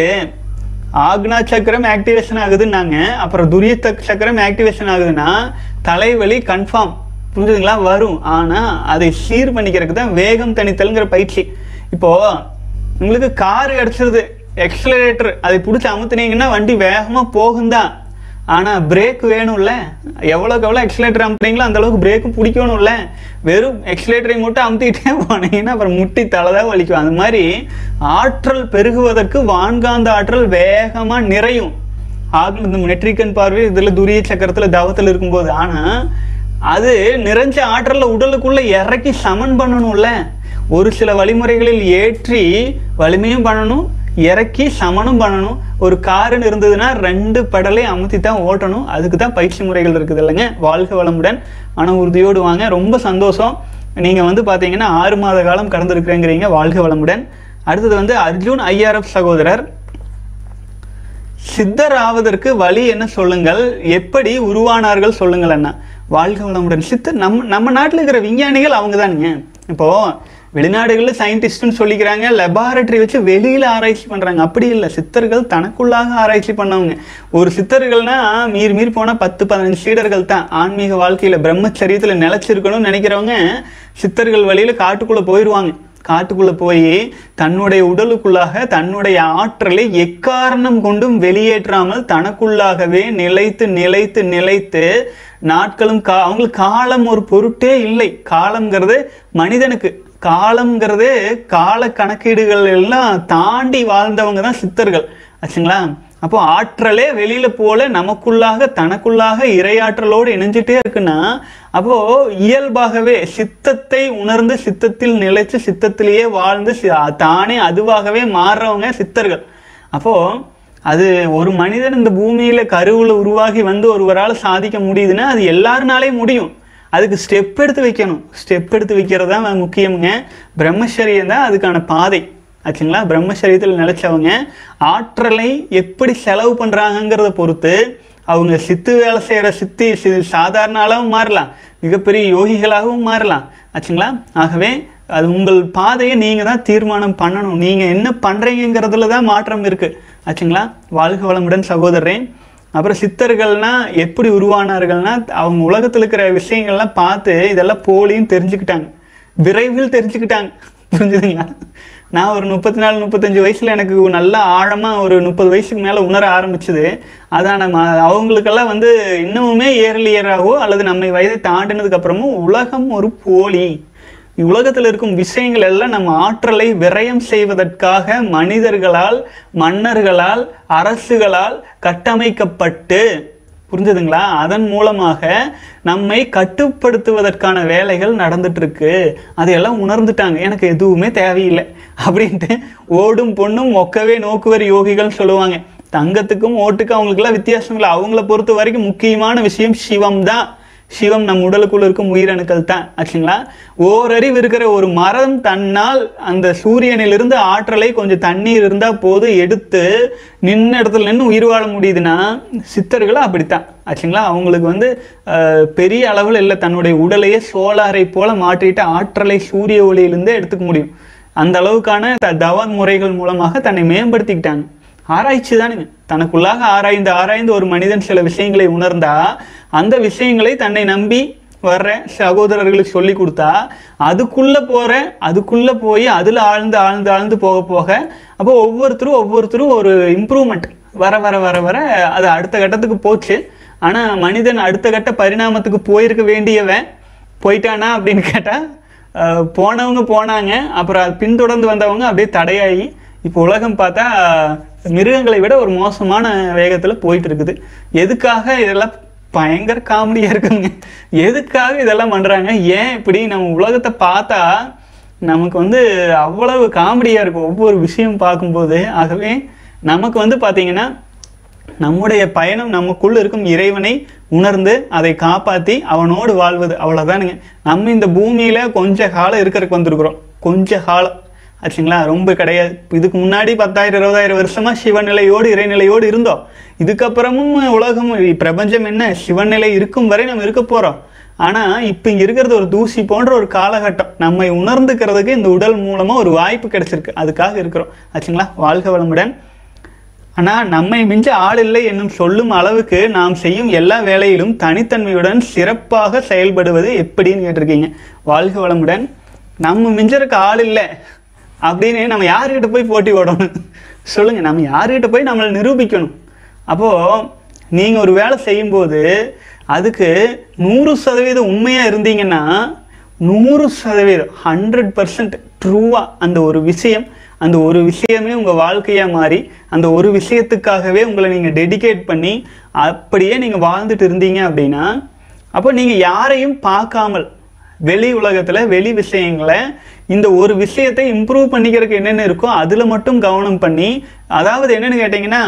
Speaker 1: ஆக்னா சக்கரம் ஆக்டிவேஷன் ஆகுதுன்னாங்க, அப்புறம் துரிய சக்கரம் ஆக்டிவேஷன் ஆகுதுன்னா தலைவலி கன்ஃபார்ம். புரிஞ்சுதுங்களா? வரும். ஆனால் அதை சீர் பண்ணிக்கிறதுக்கு தான் வேகம் தனித்தல்ங்கிற பயிற்சி. இப்போது உங்களுக்கு கார் கிடச்சிருது, எக்ஸலரேட்டர் அதை பிடிச்சி அமுத்துனீங்கன்னா வண்டி வேகமாக போகும்தான். ஆனால் பிரேக் வேணும்ல. எவ்வளோக்கு எவ்வளோ எக்ஸலேட்டர் அமுத்துறீங்களோ அந்தளவுக்கு பிரேக்கும் பிடிக்கணும்ல. வெறும் எக்ஸலேட்டரை மட்டும் அமுத்திக்கிட்டே போனீங்கன்னா அப்புறம் முட்டி தலைதான் வலிக்கும். அந்த மாதிரி ஆற்றல் பெருகுவதற்கு வான்காந்த ஆற்றல் வேகமாக நிறையும். ஆக இந்த நெற்றிக்கண் பார்வை இதில் துரிய சக்கரத்தில் தவத்தில் இருக்கும்போது, ஆனால் அது நிறைஞ்ச ஆற்றலில் உடலுக்குள்ளே இறக்கி சமன் பண்ணணும்ல. ஒரு சில வழிமுறைகளில் ஏற்றி வலிமையும் பண்ணணும், இறக்கி சமனும் பண்ணணும். ஒரு காருன்னு இருந்ததுன்னா ரெண்டு பெடலை அமுத்தி தான் ஓட்டணும். அதுக்கு தான் பயிற்சி முறைகள் இருக்குது இல்லைங்க. வாழ்க வளமுடன். மன உறுதியோடு வாங்க. ரொம்ப சந்தோஷம். நீங்கள் வந்து பார்த்தீங்கன்னா ஆறு மாத காலம் கடந்திருக்கிறேங்கிறீங்க. வாழ்க வளமுடன். அடுத்தது வந்து அர்ஜுன் ஐஆர்எஃப் சகோதரர், சித்தர் ஆவதற்கு வழி என்ன சொல்லுங்கள், எப்படி உருவானார்கள் சொல்லுங்கள் அண்ணா. வாழ்க வளமுடன். சித்தர் நம்ம நம்ம நாட்டில் இருக்கிற விஞ்ஞானிகள் அவங்க தானுங்க. இப்போது வெளிநாடுகளில் சயின்டிஸ்ட்னு சொல்லிக்கிறாங்க, லெபார்டரி வச்சு வெளியில் ஆராய்ச்சி பண்ணுறாங்க. அப்படி இல்லை, சித்தர்கள் தனக்குள்ளாக ஆராய்ச்சி பண்ணவங்க. ஒரு சித்தர்கள்னா மீறி மீறி போனால் பத்து பதினஞ்சு சீடர்கள் தான். ஆன்மீக வாழ்க்கையில் பிரம்மச்சரியத்தில் நிலச்சிருக்கணும்னு நினைக்கிறவங்க சித்தர்கள் வழியில் காட்டுக்குள்ளே போயிடுவாங்க. காட்டுக்குள்ளே போய் தன்னுடைய உடலுக்குள்ளாக தன்னுடைய ஆற்றலை எக்காரணம் கொண்டும் வெளியேற்றாமல் தனக்குள்ளாகவே நிலைத்து நிலைத்து நிலைத்து நாட்களும் கா அவங்களுக்கு காலம் ஒரு பொருட்டே இல்லை. காலம்ங்கிறது மனிதனுக்கு, காலம்ங்கிறது கால கணக்கீடுகள் எல்லாம் தாண்டி வாழ்ந்தவங்க தான் சித்தர்கள். ஆச்சுங்களா? அப்போ ஆற்றலே வெளியில போல நமக்குள்ளாக தனக்குள்ளாக இறையாற்றலோடு இணைஞ்சிட்டே இருக்குன்னா அப்போ இயல்பாகவே சித்தத்தை உணர்ந்து சித்தத்தில் நிலைச்சு சித்தத்திலேயே வாழ்ந்து தானே அதுவாகவே மாறுறவங்க சித்தர்கள். அப்போ அது ஒரு மனிதன் இந்த பூமியில கருவுல உருவாகி வந்து ஒருவரால் சாதிக்க முடியுதுன்னா அது எல்லாருனாலே முடியும். அதுக்கு ஸ்டெப் எடுத்து வைக்கணும். ஸ்டெப் எடுத்து வைக்கிறது தான் முக்கியங்க. பிரம்மச்சரியம் தான் அதுக்கான பாதை. ஆச்சுங்களா? பிரம்மச்சரியத்தில் நிலைச்சவங்க ஆற்றலை எப்படி செலவு பண்ணுறாங்கங்கிறத பொறுத்து அவங்க சித்து வேலை செய்கிற சித்தி சாதாரண அளவும் மாறலாம், மிகப்பெரிய யோகிகளாகவும் மாறலாம். ஆச்சுங்களா? ஆகவே அது உங்கள் பாதையை நீங்கள் தான் தீர்மானம் பண்ணணும். நீங்கள் என்ன பண்ணுறீங்கிறதுல தான் மாற்றம் இருக்குது. ஆச்சுங்களா? வாழ்க வளமுடன் சகோதரன். அப்புறம் சித்தர்கள்னா எப்படி உருவானார்கள்னா அவங்க உலகத்தில் இருக்கிற விஷயங்கள்லாம் பார்த்து இதெல்லாம் போலின்னு தெரிஞ்சுக்கிட்டாங்க, விரைவில் தெரிஞ்சுக்கிட்டாங்க. புரிஞ்சுதுங்களா? நான் ஒரு முப்பத்தி நாலு முப்பத்தஞ்சு வயசில் எனக்கு நல்லா ஆழமாக ஒரு முப்பது வயசுக்கு மேலே உணர ஆரம்பிச்சுது. அதான் நம்ம அவங்களுக்கெல்லாம் வந்து இன்னமுமே ஏர்லியராகவோ அல்லது நம்மை வயதை தாண்டினதுக்கப்புறமும் உலகம் ஒரு போலி, உலகத்தில் இருக்கும் விஷயங்கள் எல்லாம் நம்ம ஆற்றலை விரயம் செய்வதற்காக மனிதர்களால் மன்னர்களால் அரசுகளால் கட்டமைக்கப்பட்டு, புரிஞ்சுதுங்களா, அதன் மூலமாக நம்மை கட்டுப்படுத்துவதற்கான வேலைகள் நடந்துட்டு இருக்கு. அதையெல்லாம் உணர்ந்துட்டாங்க. எனக்கு எதுவுமே தேவையில்லை அப்படின்ட்டு ஓடும் பொண்ணும் மொக்கவே நோக்குவர் யோகிகள் சொல்லுவாங்க. தங்கத்துக்கும் ஓட்டுக்கும் அவங்களுக்குலாம் வித்தியாசம் இல்லை. அவங்கள பொறுத்த வரைக்கும் முக்கியமான விஷயம் சிவம் தான். சிவம் நம் உடலுக்குள்ள இருக்கும் உயிரணுக்கள் தான் ஆச்சுங்களா. ஓரறிவு இருக்கிற ஒரு மரம் தன்னால் அந்த சூரியனிலிருந்து ஆற்றலை கொஞ்சம் தண்ணீர் இருந்தால் போது எடுத்து நின்ன இடத்துல நின்று உயிர் வாழ முடியுதுன்னா சித்தர்களும் அப்படித்தான் ஆச்சுங்களா. அவங்களுக்கு வந்து பெரிய அளவில் இல்லை, தன்னுடைய உடலையே சோலாரை போல மாற்றிட்டு ஆற்றலை சூரிய ஒளியிலிருந்தே எடுத்துக்க முடியும். அந்த அளவுக்கான தவ முறைகள் மூலமாக தன்னை மேம்படுத்திக்கிட்டாங்க. ஆராய்ச்சி தானுங்க. தனக்குள்ளாக ஆராய்ந்து ஆராய்ந்து ஒரு மனிதன் சில விஷயங்களை உணர்ந்தா அந்த விஷயங்களை தன்னை நம்பி வர்ற சகோதரர்களுக்கு சொல்லி கொடுத்தா அதுக்குள்ளே போகிற அதுக்குள்ளே போய் அதில் ஆழ்ந்து ஆழ்ந்து ஆழ்ந்து போக போக அப்போ ஒவ்வொருத்தரும் ஒவ்வொருத்தரும் ஒரு இம்ப்ரூவ்மெண்ட் வர வர வர வர அது அடுத்த கட்டத்துக்கு போச்சு. ஆனால் மனிதன் அடுத்த கட்ட பரிணாமத்துக்கு போயிருக்க வேண்டியவன் போயிட்டானா அப்படின்னு கேட்டால் போனவங்க போனாங்க, அப்புறம் அது பின்தொடர்ந்து வந்தவங்க அப்படியே தடையாகி இப்போ உலகம் பார்த்தா மிருகங்களை விட ஒரு மோசமான வேகத்தில் போயிட்டு இருக்குது. எதுக்காக இதெல்லாம் பயங்கர காமெடியாக இருக்குங்க. எதுக்காக இதெல்லாம் பண்ணுறாங்க? ஏன் இப்படி நம்ம உலகத்தை பார்த்தா நமக்கு வந்து அவ்வளவு காமெடியாக இருக்கும் ஒவ்வொரு விஷயம் பார்க்கும்போது. ஆகவே நமக்கு வந்து பார்த்திங்கன்னா நம்முடைய பயணம் நமக்குள்ள இருக்கும் இறைவனை உணர்ந்து அதை காப்பாற்றி அவனோடு வாழ்வது, அவ்வளோதானுங்க. நம்ம இந்த பூமியில் கொஞ்ச காலம் இருக்கிறதுக்கு வந்திருக்கிறோம், கொஞ்ச காலம் ஆச்சுங்களா, ரொம்ப கிடையாது. இதுக்கு முன்னாடி பத்தாயிரம் இருபதாயிரம் வருஷமாக சிவநிலையோடு இறைநிலையோடு இருந்தோம். இதுக்கப்புறமும் உலகம் பிரபஞ்சம் என்ன சிவநிலை இருக்கும் வரை நம்ம இருக்க போகிறோம். ஆனால் இப்போ இங்கே இருக்கிறது ஒரு தூசி போன்ற ஒரு காலகட்டம். நம்மை உணர்ந்துக்கிறதுக்கு இந்த உடல் மூலமாக ஒரு வாய்ப்பு கிடைச்சிருக்கு, அதுக்காக இருக்கிறோம் ஆச்சுங்களா. வாழ்க வளமுடன். ஆனால் நம்மை மிஞ்ச ஆள் இல்லை என்னும் சொல்லும் அளவுக்கு நாம் செய்யும் எல்லா வேலையிலும் தனித்தன்மையுடன் சிறப்பாக செயல்படுவது எப்படின்னு கேட்டிருக்கீங்க. வாழ்க வளமுடன். நம்ம மிஞ்சறக்கு ஆள் இல்லை அப்படின்னு நம்ம யார்கிட்ட போய் போட்டி ஓடணும் சொல்லுங்கள்? நம்ம யார்கிட்ட போய் நம்மளை நிரூபிக்கணும்? அப்போது நீங்கள் ஒரு வேலை செய்யும்போது அதுக்கு நூறு சதவீதம் உண்மையாக இருந்தீங்கன்னா நூறு சதவீதம் ஹண்ட்ரட் பர்சன்ட் ட்ரூவாக அந்த ஒரு விஷயம் அந்த ஒரு விஷயமே உங்கள் வாழ்க்கையாக மாறி அந்த ஒரு விஷயத்துக்காகவே உங்களை நீங்கள் டெடிகேட் பண்ணி அப்படியே நீங்கள் வாழ்ந்துட்டு இருந்தீங்க அப்படின்னா அப்போ நீங்கள் யாரையும் பார்க்காமல் வெளி உலகத்தில் வெளி விஷயங்களை இந்த ஒரு விஷயத்தை இம்ப்ரூவ் பண்ணிக்கிறதுக்கு என்னென்ன இருக்கோ அதில் மட்டும் கவனம் பண்ணி, அதாவது என்னென்னு கேட்டிங்கன்னா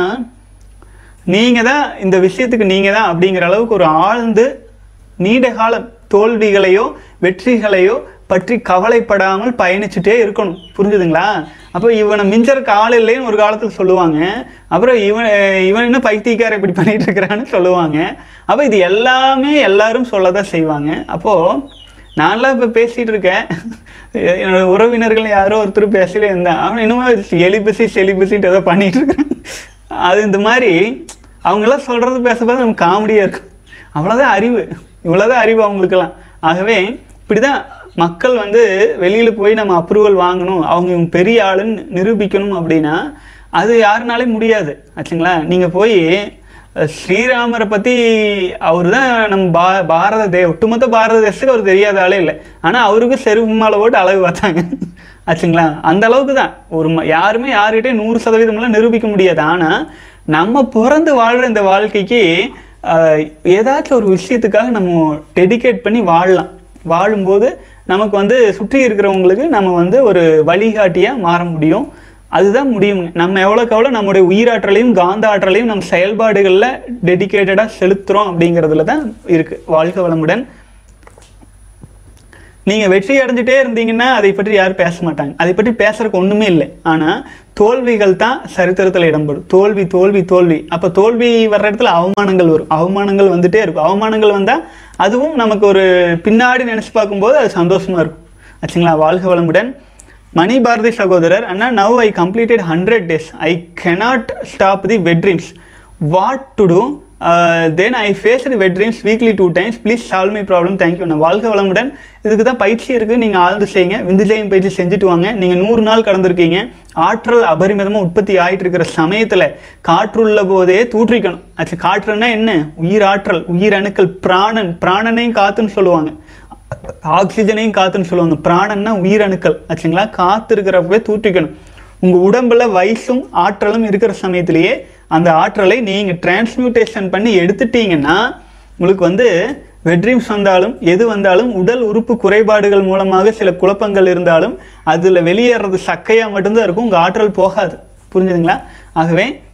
Speaker 1: நீங்கள் தான் இந்த விஷயத்துக்கு நீங்கள் தான் அப்படிங்கிற அளவுக்கு ஒரு ஆழ்ந்து நீண்ட காலம் தோல்விகளையோ வெற்றிகளையோ பற்றி கவலைப்படாமல் பயணிச்சுட்டே இருக்கணும். புரிஞ்சுதுங்களா? அப்போ இவனை மிஞ்சறக்கு ஆள் இல்லைன்னு ஒரு காலத்தில் சொல்லுவாங்க. அப்புறம் இவன் இவன் என்ன பைத்தியக்கார இப்படி பண்ணிட்டு இருக்கிறான்னு சொல்லுவாங்க. அப்போ இது எல்லாமே எல்லாரும் சொல்லதான் செய்வாங்க. அப்போது நான்லாம் இப்போ பேசிகிட்டு இருக்கேன், என்னோட உறவினர்கள் யாரோ ஒருத்தர் பேசலே இருந்தேன், அவன் இன்னும் எலிபசி செலிபசின்ட்டு ஏதோ பண்ணிகிட்டு இருக்கிறேன். அது இந்த மாதிரி அவங்களாம் சொல்கிறது பேசும்போது நமக்கு காமெடியாக இருக்கும். அவ்வளோதான் அறிவு, இவ்வளோதான் அறிவு அவங்களுக்கெல்லாம். ஆகவே இப்படி தான் மக்கள் வந்து வெளியில் போய் நம்ம அப்ரூவல் வாங்கணும், அவங்க இவங்க பெரிய ஆளுன்னு நிரூபிக்கணும் அப்படின்னா அது யாருனாலே முடியாது ஆச்சுங்களா. நீங்கள் போய் ஸ்ரீராமரை பற்றி அவர் தான் நம்ம பா பாரத தே ஒட்டுமொத்த பாரத தேசத்துக்கு அவர் தெரியாத ஆளே இல்லை. ஆனால் அவருக்கு செருப்பு மாலை போட்டு அளவு பார்த்தாங்க ஆச்சுங்களா. அந்த அளவுக்கு தான் ஒரு யாருமே யாருக்கிட்டே நூறு சதவீதம்லாம் நிரூபிக்க முடியாது. ஆனால் நம்ம பிறந்து வாழ்கிற இந்த வாழ்க்கைக்கு ஏதாச்சும் ஒரு விஷயத்துக்காக நம்ம டெடிகேட் பண்ணி வாழலாம். வாழும்போது நமக்கு வந்து சுற்றி இருக்கிறவங்களுக்கு நம்ம வந்து ஒரு வழிகாட்டியாக மாற முடியும். அதுதான் முடியுங்க. நம்ம எவ்வளோக்கு எவ்வளோ நம்முடைய உயிராற்றலையும் காந்த ஆற்றலையும் நம்ம செயல்பாடுகளில் டெடிக்கேட்டடாக செலுத்துகிறோம் அப்படிங்கிறதுல தான் இருக்குது. வாழ்க வளமுடன். நீங்கள் வெற்றி அடைஞ்சிட்டே இருந்தீங்கன்னா அதை பற்றி யாரும் பேச மாட்டாங்க, அதை பற்றி பேசுறதுக்கு ஒன்றுமே இல்லை. ஆனால் தோல்விகள் தான் சரித்திரத்தில் இடம்பெறும். தோல்வி தோல்வி தோல்வி அப்போ தோல்வி வர்ற இடத்துல அவமானங்கள் வரும், அவமானங்கள் வந்துட்டே இருக்கும். அவமானங்கள் வந்தால் அதுவும் நமக்கு ஒரு பின்னாடி நினச்சி பார்க்கும்போது அது சந்தோஷமாக இருக்கும் ஆச்சுங்களா. வாழ்க வளமுடன். மணி பாரதி சகோதரர், அண்ணா now I completed hundred days I cannot stop the wet dreams, what to do? Then I face the wet dreams weekly two times, please solve my problem, thank you. நான் வாழ்க வளமுடன். இதுக்கு தான் பயிற்சி இருக்குது, நீங்கள் ஆழ்ந்து செய்யுங்க. விந்துஜயம் பயிற்சி செஞ்சுட்டு வாங்க. நீங்கள் நூறு நாள் கடந்திருக்கீங்க. ஆற்றல் அபரிமிதமாக உற்பத்தி ஆகிட்டு இருக்கிற சமயத்தில் காற்றுள்ள போதே தூற்றிக்கணும் ஆச்சு. காற்றுன்னா என்ன? உயிர் ஆற்றல், உயிர் அணுக்கள், பிராணன். பிராணனையும் காத்துன்னு சொல்லுவாங்க, ஆக்சிஜனையும் காத்துன்னு சொல்லுவாங்க. பிராணன்னா உயிரணுக்கள் ஆச்சுங்களா. காத்து இருக்கிறப்பவே தூற்றிக்கணும். உங்கள் உடம்புல வயசும் ஆற்றலும் இருக்கிற சமயத்திலேயே அந்த ஆற்றலை நீங்கள் டிரான்ஸ்மியூட்டேஷன் பண்ணி எடுத்துட்டீங்கன்னா உங்களுக்கு வந்து வெட்ரீம்ஸ் வந்தாலும் எது வந்தாலும் உடல் உறுப்பு குறைபாடுகள் மூலமாக சில குழப்பங்கள் இருந்தாலும் அதில் வெளியேறது சக்கையாக மட்டும்தான் இருக்கும், உங்கள் ஆற்றல் போகாது. புரிஞ்சுதுங்களா? ஆகவே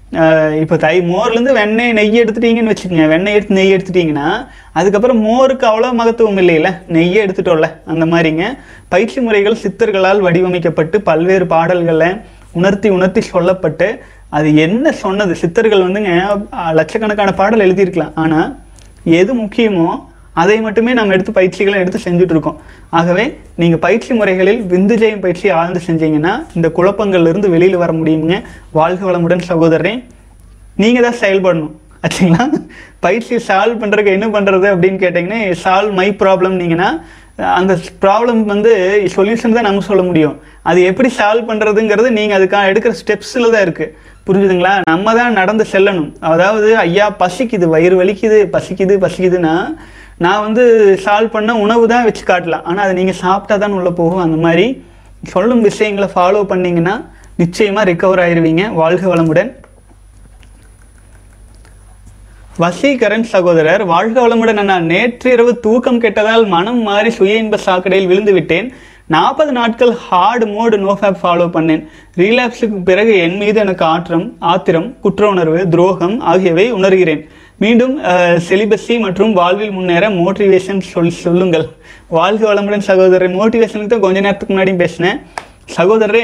Speaker 1: இப்போ தை மோர்லேருந்து வெண்ணெய் நெய் எடுத்துட்டீங்கன்னு வச்சுக்கோங்க. வெண்ணெய் எடுத்து நெய் எடுத்துட்டிங்கன்னா அதுக்கப்புறம் மோருக்கு அவ்வளோ மகத்துவம் இல்லைல்ல, நெய்யை எடுத்துட்டோம்ல. அந்த மாதிரிங்க பயிற்சி முறைகள் சித்தர்களால் வடிவமைக்கப்பட்டு பல்வேறு பாடல்களை உணர்த்தி உணர்த்தி சொல்லப்பட்டு அது என்ன சொன்னது. சித்தர்கள் வந்துங்க லட்சக்கணக்கான பாடல் எழுதியிருக்கலாம், ஆனால் எது முக்கியமோ அதை மட்டுமே நம்ம எடுத்து பயிற்சிகளை எடுத்து செஞ்சுட்டு இருக்கோம். ஆகவே நீங்கள் பயிற்சி முறைகளில் விந்துஜயம் பயிற்சி ஆழ்ந்து செஞ்சீங்கன்னா இந்த குழப்பங்கள்லேருந்து வெளியில் வர முடியுங்க. வாழ்க வளமுடன் சகோதரரே. நீங்கள் தான் செயல்படணும் ஆச்சுங்களா. பயிற்சியை சால்வ் பண்ணுறதுக்கு என்ன பண்ணுறது அப்படின்னு கேட்டிங்கன்னா, சால்வ் மை ப்ராப்ளம்னீங்கன்னா அந்த ப்ராப்ளம் வந்து சொல்யூஷன் தான் நம்ம சொல்ல முடியும். அது எப்படி சால்வ் பண்ணுறதுங்கிறது நீங்கள் அதுக்காக எடுக்கிற ஸ்டெப்ஸில் தான் இருக்குது. புரிஞ்சுதுங்களா? நம்ம தான் நடந்து செல்லணும். அதாவது ஐயா பசிக்குது, வயிறு வலிக்குது, பசிக்குது பசிக்குதுன்னா நான் வந்து சால்வ் பண்ண உணவு தான் வச்சு காட்டலாம், ஆனால் அதை நீங்கள் சாப்பிட்டா தான் உள்ளே போகும். அந்த மாதிரி சொல்லும் விஷயங்களை ஃபாலோ பண்ணிங்கன்னா நிச்சயமாக ரிகவர் ஆயிடுவீங்க. வாழ்க வளமுடன். வசீகரன் சகோதரர், வாழ்க வளமுடன் அண்ணா. நேற்றிரவு தூக்கம் கெட்டதால் மனம் மாறி சுய இன்ப சாக்கடையில் விழுந்து விட்டேன். நாற்பது நாட்கள் ஹார்டு மோடு நோஃபேப் ஃபாலோ பண்ணேன். ரீலாப்ஸுக்கு பிறகு என் மீது எனக்கு ஆற்றம் ஆத்திரம் குற்ற உணர்வு துரோகம் ஆகியவை உணர்கிறேன். மீண்டும் செலிபஸி மற்றும் வாழ்வில் முன்னேற மோட்டிவேஷன் சொல் சொல்லுங்கள். வாழ்க வளமுடன் சகோதரர். மோட்டிவேஷனுக்கு தான் கொஞ்ச நேரத்துக்கு முன்னாடியும் பேசினேன் சகோதரரே.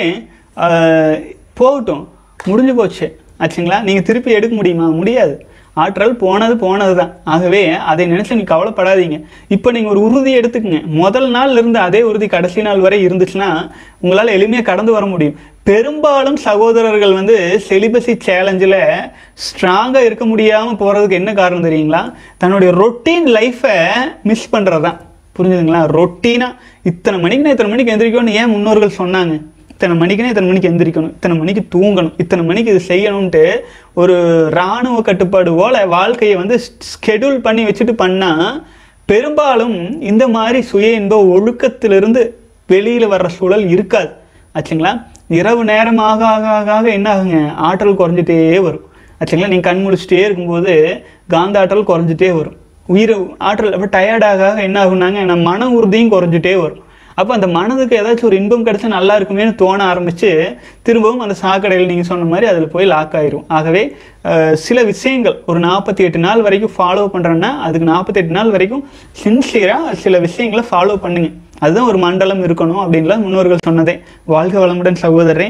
Speaker 1: போகட்டும், முடிஞ்சு போச்சு ஆச்சுங்களா. நீங்கள் திருப்பி எடுக்க முடியுமா? முடியாது. ஆற்றல் போனது போனது தான். ஆகவே அதை நினைச்சு நீ கவலைப்படாதீங்க. இப்போ நீங்கள் ஒரு உறுதி எடுத்துக்கங்க. முதல் நாள் இருந்து அதே உறுதி கடைசி நாள் வரை இருந்துச்சுன்னா உங்களால் எளிமையாக கடந்து வர முடியும். பெரும்பாலும் சகோதரர்கள் வந்து செலிபஸி சேலஞ்சில் ஸ்ட்ராங்காக இருக்க முடியாமல் போகிறதுக்கு என்ன காரணம் தெரியுங்களா? தன்னுடைய ரொட்டீன் லைஃப்பை மிஸ் பண்ணுறது தான். புரிஞ்சுதுங்களா? ரொட்டீனாக இத்தனை மணிக்கு நான் இத்தனை மணிக்கு எந்திரிக்கணும்னு ஏன் முன்னோர்கள் சொன்னாங்க? இத்தனை மணிக்குன்னா இத்தனை மணிக்கு எந்திரிக்கணும், இத்தனை மணிக்கு தூங்கணும், இத்தனை மணிக்கு இது செய்யணும்ன்ட்டு ஒரு இராணுவ கட்டுப்பாடு போல வாழ்க்கையை வந்து ஸ்கெடியூல் பண்ணி வச்சுட்டு பண்ணால் பெரும்பாலும் இந்த மாதிரி சுய இன்ப ஒழுக்கத்திலிருந்து வெளியில் வர்ற சூழல் இருக்காது ஆச்சுங்களா. இரவு நேரம் ஆக ஆக ஆக என்ன ஆகுங்க, ஆற்றல் குறைஞ்சிட்டே வரும் ஆச்சுங்களா. நீங்கள் கண் முடிச்சுட்டே இருக்கும்போது காந்த ஆற்றல் குறைஞ்சிட்டே வரும். உயிர் ஆற்றல் அப்போ டயர்டாக என்ன ஆகுனாங்க, நம்ம மன உறுதியும் குறைஞ்சிட்டே வரும். அப்போ அந்த மனதுக்கு ஏதாச்சும் ஒரு இன்பம் கிடைச்சா நல்லா இருக்குமேனு தோண ஆரம்பித்து திரும்பவும் அந்த சாக்கடையில் நீங்கள் சொன்ன மாதிரி அதில் போய் லாக் ஆயிரும். ஆகவே சில விஷயங்கள் ஒரு நாற்பத்தி எட்டு நாள் வரைக்கும் ஃபாலோ பண்ணுறேன்னா அதுக்கு நாற்பத்தி எட்டு நாள் வரைக்கும் சின்சியராக சில விஷயங்களை ஃபாலோ பண்ணுங்க. அதுதான் ஒரு மண்டலம் இருக்கணும் அப்படின்லாம் முன்னோர்கள் சொன்னதே. வாழ்க வளமுடன் சகோதரரே.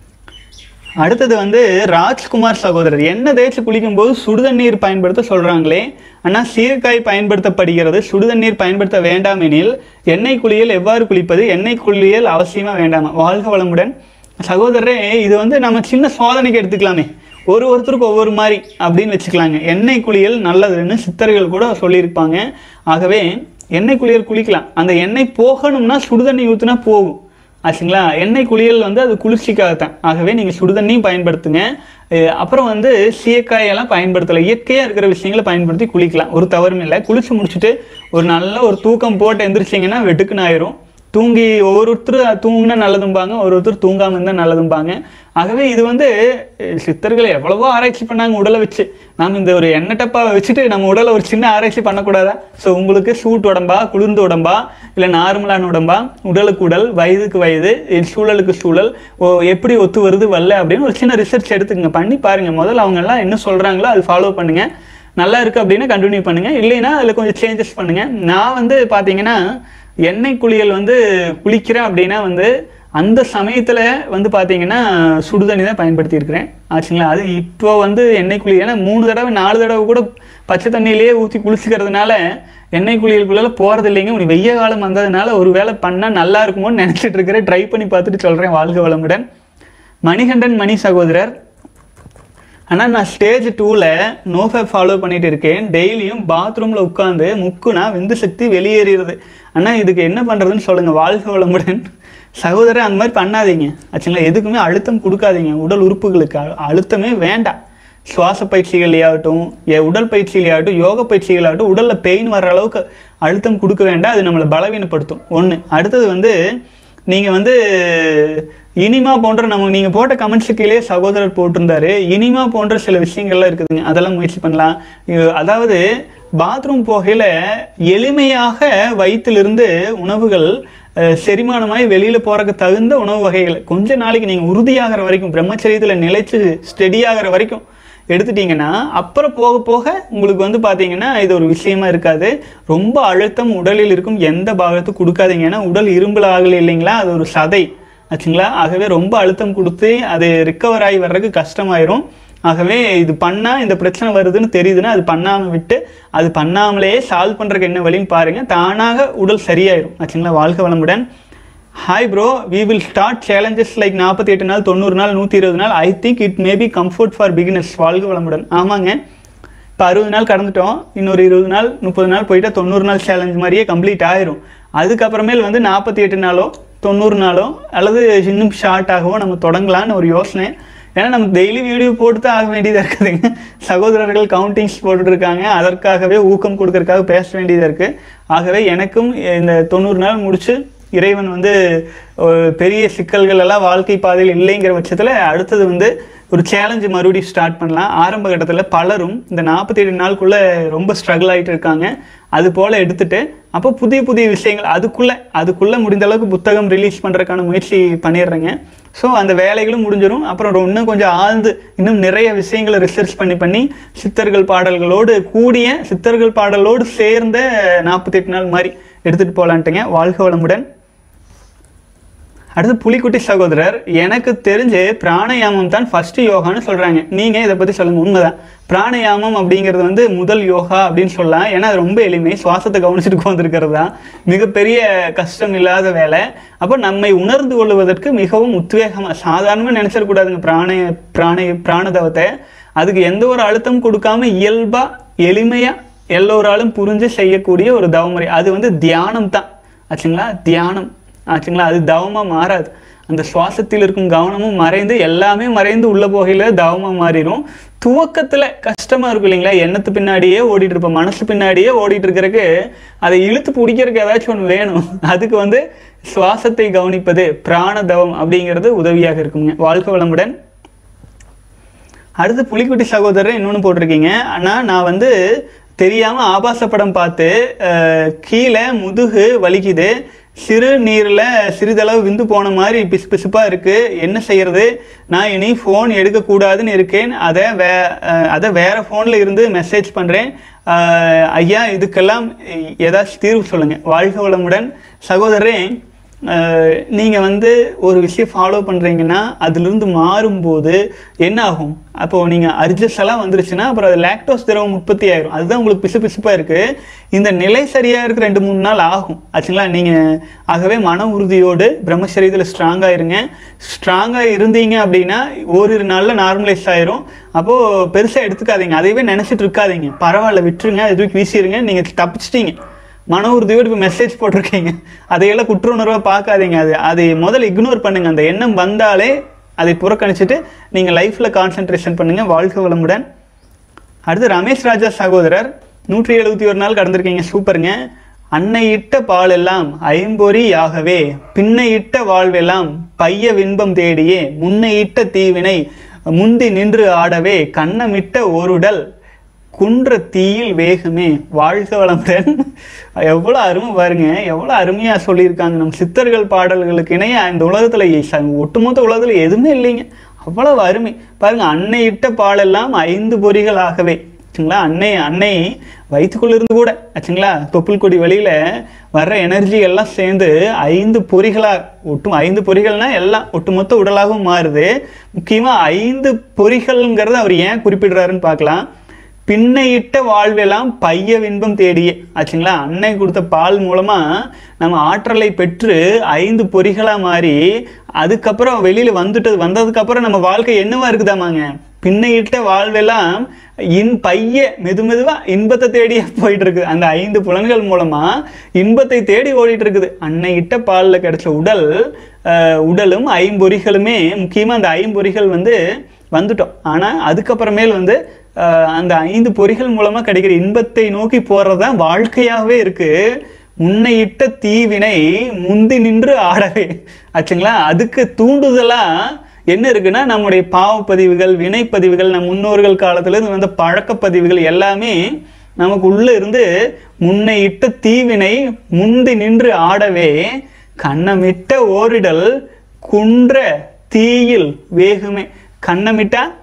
Speaker 1: அடுத்தது வந்து ராஜ்குமார் சகோதரர், எண்ணெய் தேய்ச்சி குளிக்கும்போது சுடுதண்ணீர் பயன்படுத்த சொல்கிறாங்களே, ஆனால் சீர்காய் பயன்படுத்தப்படுகிறது, சுடுதண்ணீர் பயன்படுத்த வேண்டாம் எனில் எண்ணெய் குளியல் எவ்வாறு குளிப்பது? எண்ணெய் குளியல் அவசியமாக வேண்டாமா? வாழ்க வளமுடன் சகோதரரே. இது வந்து நம்ம சின்ன சோதனைக்கு எடுத்துக்கலாமே, ஒரு ஒருத்தருக்கு ஒவ்வொரு மாதிரி அப்படின்னு வச்சுக்கலாங்க. எண்ணெய் குளியல் நல்லதுன்னு சித்தர்கள் கூட சொல்லியிருப்பாங்க. ஆகவே எண்ணெய் குளியல் குளிக்கலாம். அந்த எண்ணெய் போகணும்னா சுடுதண்ணி ஊற்றுனா போகும் ஆச்சுங்களா. எண்ணெய் குளியல் வந்து அது குளிர்ச்சிக்காகத்தான். ஆகவே நீங்கள் சுடுதண்ணியும் பயன்படுத்துங்க. அப்புறம் வந்து சீயக்காயெல்லாம் பயன்படுத்தலை, இயற்கையாக இருக்கிற விஷயங்களை பயன்படுத்தி குளிக்கலாம், ஒரு தவறும் இல்லை. குளிச்சு முடிச்சுட்டு ஒரு நல்ல ஒரு தூக்கம் போட்டு எந்திரிச்சிங்கன்னா வெட்டுக்குன்னு ஆயிரும். தூங்கி ஒவ்வொருத்தர் தூங்கினா நல்லதும்பாங்க, ஒருத்தர் தூங்காமல் இருந்தால் நல்லதும்பாங்க. ஆகவே இது வந்து சித்தர்கள் எவ்வளவோ ஆராய்ச்சி பண்ணாங்க உடலை வச்சு. நாம் இந்த ஒரு எண்ணெய் டப்பாவை வச்சுட்டு நம்ம உடலை ஒரு சின்ன ஆராய்ச்சி பண்ணக்கூடாதா? ஸோ உங்களுக்கு சூட் உடம்பா, குளிர்ந்த உடம்பா, இல்லை நார்மலான உடம்பா, உடலுக்கு உடல், வயதுக்கு வயது, சூழலுக்கு சூழல் எப்படி ஒத்து வருது வரல அப்படின்னு ஒரு சின்ன ரிசர்ச் எடுத்துக்கங்க, பண்ணி பாருங்கள். முதல்ல அவங்கெல்லாம் என்ன சொல்கிறாங்களோ அது ஃபாலோ பண்ணுங்கள். நல்லா இருக்குது அப்படின்னா கண்டினியூ பண்ணுங்கள், இல்லைன்னா அதில் கொஞ்சம் சேஞ்சஸ் பண்ணுங்கள். நான் வந்து பார்த்தீங்கன்னா எண்ணெய் குளியல் வந்து குளிக்கிறேன் அப்படின்னா வந்து அந்த சமயத்தில் வந்து பார்த்தீங்கன்னா சுடுதண்ணி தான் பயன்படுத்தியிருக்கிறேன் ஆச்சுங்களா. அது இப்போ வந்து எண்ணெய் குளியல் ஏன்னா மூணு தடவை நாலு தடவை கூட பச்சை தண்ணியிலேயே ஊற்றி குளிச்சுக்கிறதுனால எண்ணெய் குளியலுக்குள்ளே போகிறது இல்லைங்க. உனக்கு வெய்ய காலம் வந்ததுனால ஒரு வேளை பண்ணால் நல்லா இருக்குமோன்னு நினச்சிட்டு இருக்கிறேன். ட்ரை பண்ணி பார்த்துட்டு சொல்கிறேன். வாழ்க வளமுடன். மணிகண்டன் மணி சகோதரர், ஆனால் நான் ஸ்டேஜ் டூவில் நோஃபேப் ஃபாலோ பண்ணிகிட்டு இருக்கேன். டெய்லியும் பாத்ரூமில் உட்காந்து முக்குனா விந்து சக்தி வெளியேறிடுது. ஆனால் இதுக்கு என்ன பண்ணுறதுன்னு சொல்லுங்கள். வாழ்க வளமுடன் சகோதரர். அந்த மாதிரி பண்ணாதீங்க ஆச்சுங்களா. எதுக்குமே அழுத்தம் கொடுக்காதீங்க. உடல் உறுப்புகளுக்கு அழுத்தமே வேண்டாம். சுவாச பயிற்சிகளையாகட்டும், உடல் பயிற்சிகளையாகட்டும், யோக பயிற்சிகளாகட்டும், உடலில் பெயின் வர்ற அளவுக்கு அழுத்தம் கொடுக்க வேண்டாம். அது நம்மளை பலவீனப்படுத்தும். ஒன்று. அடுத்தது வந்து நீங்கள் வந்து இனிமா போன்ற நம்ம நீங்கள் போட்ட கமெண்ட்ஸு கீழே சகோதரர் போட்டிருந்தாரு. இனிமா போன்ற சில விஷயங்கள்லாம் இருக்குதுங்க, அதெல்லாம் முயற்சி பண்ணலாம். அதாவது பாத்ரூம் போகையில் எளிமையாக வயிற்றிலிருந்து உணவுகள் செரிமானமாய் வெளியில் போகிறதுக்கு தகுந்த உணவு வகைகள் கொஞ்ச நாளைக்கு நீங்கள் உறுதியாகிற வரைக்கும், பிரம்மச்சரியத்தில் நிலைச்சு ஸ்டெடியாகிற வரைக்கும் எடுத்துட்டீங்கன்னா அப்புறம் போக போக உங்களுக்கு வந்து பார்த்தீங்கன்னா இது ஒரு விஷயமா இருக்காது. ரொம்ப அழுத்தம் உடலில் இருக்கும் எந்த பாகத்துக்கு கொடுக்காதீங்க. ஏன்னா உடல் இரும்புல ஆகலை இல்லைங்களா, அது ஒரு சதை ஆச்சுங்களா. ஆகவே ரொம்ப அழுத்தம் கொடுத்து அது ரிக்கவர் ஆகி வர்றதுக்கு கஷ்டமாயிரும். ஆகவே இது பண்ணால் இந்த பிரச்சனை வருதுன்னு தெரியுதுன்னா அது பண்ணாமல் விட்டு அது பண்ணாமலே சால்வ் பண்ணுறதுக்கு என்ன வழின்னு பாருங்கள், தானாக உடல் சரியாயிரும் ஆச்சுங்களா. வாழ்க வளமுடன். Hi bro, we will start challenges like நாற்பத்தி எட்டு நாள் தொண்ணூறு நாள் நூற்றி இருபது நாள். I think it may be comfort for beginners. வாழ்க வளமுடன். ஆமாங்க, இப்போ அறுபது நாள் கடந்துட்டோம், இன்னொரு இருபது நாள் முப்பது நாள் போயிட்டா தொண்ணூறு நாள் சேலஞ்ச் மாதிரியே கம்ப்ளீட் ஆயிரும். அதுக்கப்புறமேல் வந்து நாற்பத்தி எட்டு நாளோ தொண்ணூறு நாளோ அல்லது இன்னும் ஷார்ட் ஆகவோ நம்ம தொடங்கலான்னு ஒரு யோசனை. ஏன்னா நம்ம டெய்லி வீடியோ போட்டு தான் ஆக வேண்டியதாக இருக்குதுங்க. சகோதரர்கள் கவுண்டிங்ஸ் போட்டுட்ருக்காங்க, அதற்காகவே ஊக்கம் கொடுக்கறதுக்காக பேச வேண்டியதாக இருக்குது. ஆகவே எனக்கும் இந்த தொண்ணூறு நாள் முடித்து இறைவன் வந்து பெரிய சிக்கல்கள் எல்லாம் வாழ்க்கை பாதையில் இல்லைங்கிற பட்சத்தில் அடுத்தது வந்து ஒரு சேலஞ்சு மறுபடியும் ஸ்டார்ட் பண்ணலாம். ஆரம்ப கட்டத்தில் பலரும் இந்த நாற்பத்தி ஏழு நாளுக்குள்ளே ரொம்ப ஸ்ட்ரகிள் ஆகிட்டு இருக்காங்க. அது போல் எடுத்துகிட்டு அப்போ புதிய புதிய விஷயங்கள் அதுக்குள்ளே அதுக்குள்ளே முடிந்த அளவுக்கு புத்தகம் ரிலீஸ் பண்ணுறதுக்கான முயற்சி பண்ணிடுறேங்க. ஸோ அந்த வேலைகளும் முடிஞ்சிடும். அப்புறம் இன்னும் கொஞ்சம் ஆழ்ந்து இன்னும் நிறைய விஷயங்களை ரிசர்ச் பண்ணி பண்ணி சித்தர்கள் பாடல்களோடு கூடிய சித்தர்கள் பாடலோடு சேர்ந்த நாற்பத்தி எட்டு நாள் மாதிரி எடுத்துகிட்டு போகலான்ட்டுங்க. வாழ்க வளமுடன். அடுத்து புலிக்குட்டி சகோதரர், எனக்கு தெரிஞ்சு பிராணயாமம் தான் ஃபர்ஸ்ட் யோகான்னு சொல்கிறாங்க, நீங்கள் இதை பற்றி சொல்லுங்கள். உண்மைதான், பிராணயாமம் அப்படிங்கிறது வந்து முதல் யோகா அப்படின்னு சொல்லலாம். ஏன்னா அது ரொம்ப எளிமை, சுவாசத்தை கவனிச்சுட்டு உட்காந்துருக்கிறது தான் மிகப்பெரிய கஷ்டம் இல்லாத வேலை. அப்போ நம்மை உணர்ந்து கொள்வதற்கு மிகவும் உத்வேகமாக, சாதாரணமாக நினச்சிடக்கூடாதுங்க பிராண பிராண பிராணதவத்தை. அதுக்கு எந்த ஒரு அழுத்தம் கொடுக்காம இயல்பாக எளிமையாக எல்லோராலும் புரிஞ்சு செய்யக்கூடிய ஒரு தவமுறை. அது வந்து தியானம் தான் ஆச்சுங்களா, தியானம் ஆச்சுங்களா. அது தவமாக மாறாது. அந்த சுவாசத்தில் இருக்கும் கவனமும் மறைந்து எல்லாமே மறைந்து உள்ள போகையில் தவமாக மாறிடும். துவக்கத்தில் கஷ்டமாக இருக்கும் இல்லைங்களா, எண்ணத்து பின்னாடியே ஓடிட்டு இருப்போம், மனசு பின்னாடியே ஓடிட்டு இருக்கிறதுக்கு அதை இழுத்து பிடிக்கிறதுக்கு ஏதாச்சும் ஒன்று வேணும். அதுக்கு வந்து சுவாசத்தை கவனிப்பது பிராண தவம் அப்படிங்கிறது உதவியாக இருக்குங்க. வாழ்க வளமுடன். அடுத்து புலிக்குட்டி சகோதரர் இன்னொன்று போட்டிருக்கீங்க, ஆனால் நான் வந்து தெரியாமல் ஆபாச படம் பார்த்து கீழே முதுகு வலிக்குது, சிறு நீரில் சிறிதளவு விந்து போன மாதிரி பிசு பிசுப்பாக இருக்குது, என்ன செய்கிறது? நான் இனி ஃபோன் எடுக்கக்கூடாதுன்னு இருக்கேன், அதை வே அதை வேறு ஃபோனில் இருந்து மெசேஜ் பண்ணுறேன் ஐயா, இதுக்கெல்லாம் ஏதாச்சும் தீர்வு சொல்லுங்கள். வாழ்க வளமுடன். சகோதரரே, நீங்கள் வந்து ஒரு விஷயம் ஃபாலோ பண்ணுறீங்கன்னா அதிலிருந்து மாறும்போது என்ன ஆகும்? அப்போது நீங்கள் அர்ஜஸ் எல்லாம் வந்துருச்சுன்னா அப்புறம் அது லாக்டோஸ் திரவம் உற்பத்தி ஆகிரும். அதுதான் உங்களுக்கு பிசு பிசுப்பாக இருக்குது. இந்த நிலை சரியாக இருக்குது ரெண்டு மூணு நாள் ஆகும் ஆச்சுங்களா. நீங்கள் ஆகவே மன உறுதியோடு பிரம்மச்சரியத்தில் ஸ்ட்ராங்காக இருங்க. ஸ்ட்ராங்காக இருந்தீங்க அப்படின்னா ஓரிரு நாளில் நார்மலைஸ் ஆயிரும். அப்போது பெருசாக எடுத்துக்காதீங்க, அதையவே நினச்சிட்டு இருக்காதீங்க, பரவாயில்ல விட்டுருங்க, அது தூக்கி வீசிடுங்க, நீங்கள் தப்பிச்சிட்டீங்க. மன உறுதியோடு இப்போ மெசேஜ் போட்டிருக்கீங்க, அதையெல்லாம் குற்ற உணர்வாக பார்க்காதீங்க. அது அதை முதல்ல இக்னோர் பண்ணுங்கள். அந்த எண்ணம் வந்தாலே அதை புறக்கணிச்சுட்டு நீங்கள் லைஃப்பில் கான்சன்ட்ரேஷன் பண்ணுங்கள். வாழ்க வளமுடன். அடுத்து ரமேஷ் ராஜா சகோதரர், நூற்றி எழுபத்தி ஒரு நாள் கடந்திருக்கீங்க, சூப்பருங்க. அன்னையிட்ட பாலெல்லாம் ஐம்பொறியாகவே பின்னையிட்ட வாழ்வெல்லாம் பைய வின்பம் தேடியே முன்னையிட்ட தீவினை முந்தி நின்று ஆடவே கண்ணமிட்ட ஒருடல் குன்ற தீயில் வேகமே. வாழ்க வளமுடன். எவ்வளோ அருமை பாருங்க, எவ்வளோ அருமையாக சொல்லியிருக்காங்க. நம்ம சித்தர்கள் பாடல்களுக்கு இணைய இந்த உலகத்தில் ஒட்டுமொத்த உலகத்தில் எதுவுமே இல்லைங்க, அவ்வளவு அருமை பாருங்க. அன்னையிட்ட பாலெல்லாம் ஐந்து பொறிகளாகவே ஆச்சுங்களா. அன்னை அன்னை வயிற்றுக்குள்ளிருந்து கூட ஆச்சுங்களா தொப்புள் கொடி வழியில் வர்ற எனர்ஜி எல்லாம் சேர்ந்து ஐந்து பொறிகளாக ஒட்டும் ஐந்து பொறிகள்னா எல்லாம் ஒட்டுமொத்த உடலாகவும் மாறுது. முக்கியமாக ஐந்து பொறிகள்ங்கிறத அவர் ஏன் குறிப்பிடுறாருன்னு பார்க்கலாம். பின்னையிட்ட வாழ்வெல்லாம் பைய வின்பம் தேடியே ஆச்சுங்களா. அன்னை கொடுத்த பால் மூலமாக நம்ம ஆற்றலை பெற்று ஐந்து பொறிகளாக மாறி அதுக்கப்புறம் வெளியில் வந்துட்டது வந்ததுக்கப்புறம் நம்ம வாழ்க்கை என்னவா இருக்குதாமாங்க, பின்னையிட்ட வாழ்வெல்லாம் இன் பைய மெது மெதுவாக இன்பத்தை தேடியே போயிட்டு இருக்குது. அந்த ஐந்து புலன்கள் மூலமாக இன்பத்தை தேடி ஓடிட்டு இருக்குது. அன்னையிட்ட பாலில் கிடைச்ச உடல் உடலும் ஐம்பொறிகளுமே, முக்கியமாக அந்த ஐம்பொறிகள் வந்து வந்துட்டோம். ஆனால் அதுக்கப்புறமேல் வந்து அந்த ஐந்து பொறிகள் மூலமாக கிடைக்கிற இன்பத்தை நோக்கி போகிறது தான் வாழ்க்கையாகவே இருக்குது. முன்னையிட்ட தீவினை முந்தி நின்று ஆடவே ஆச்சுங்களா. அதுக்கு தூண்டுதலாக என்ன இருக்குன்னா நம்முடைய பாவப்பதிவுகள், வினைப்பதிவுகள், நம் முன்னோர்கள் காலத்திலிருந்து வந்த பழக்கப்பதிவுகள் எல்லாமே நமக்கு உள்ளே இருந்து முன்னையிட்ட தீவினை முந்தி நின்று ஆடவே கண்ணமிட்ட ஓரிடல் குன்ற தீயில் வேகுமே. கண்ணமிட்டா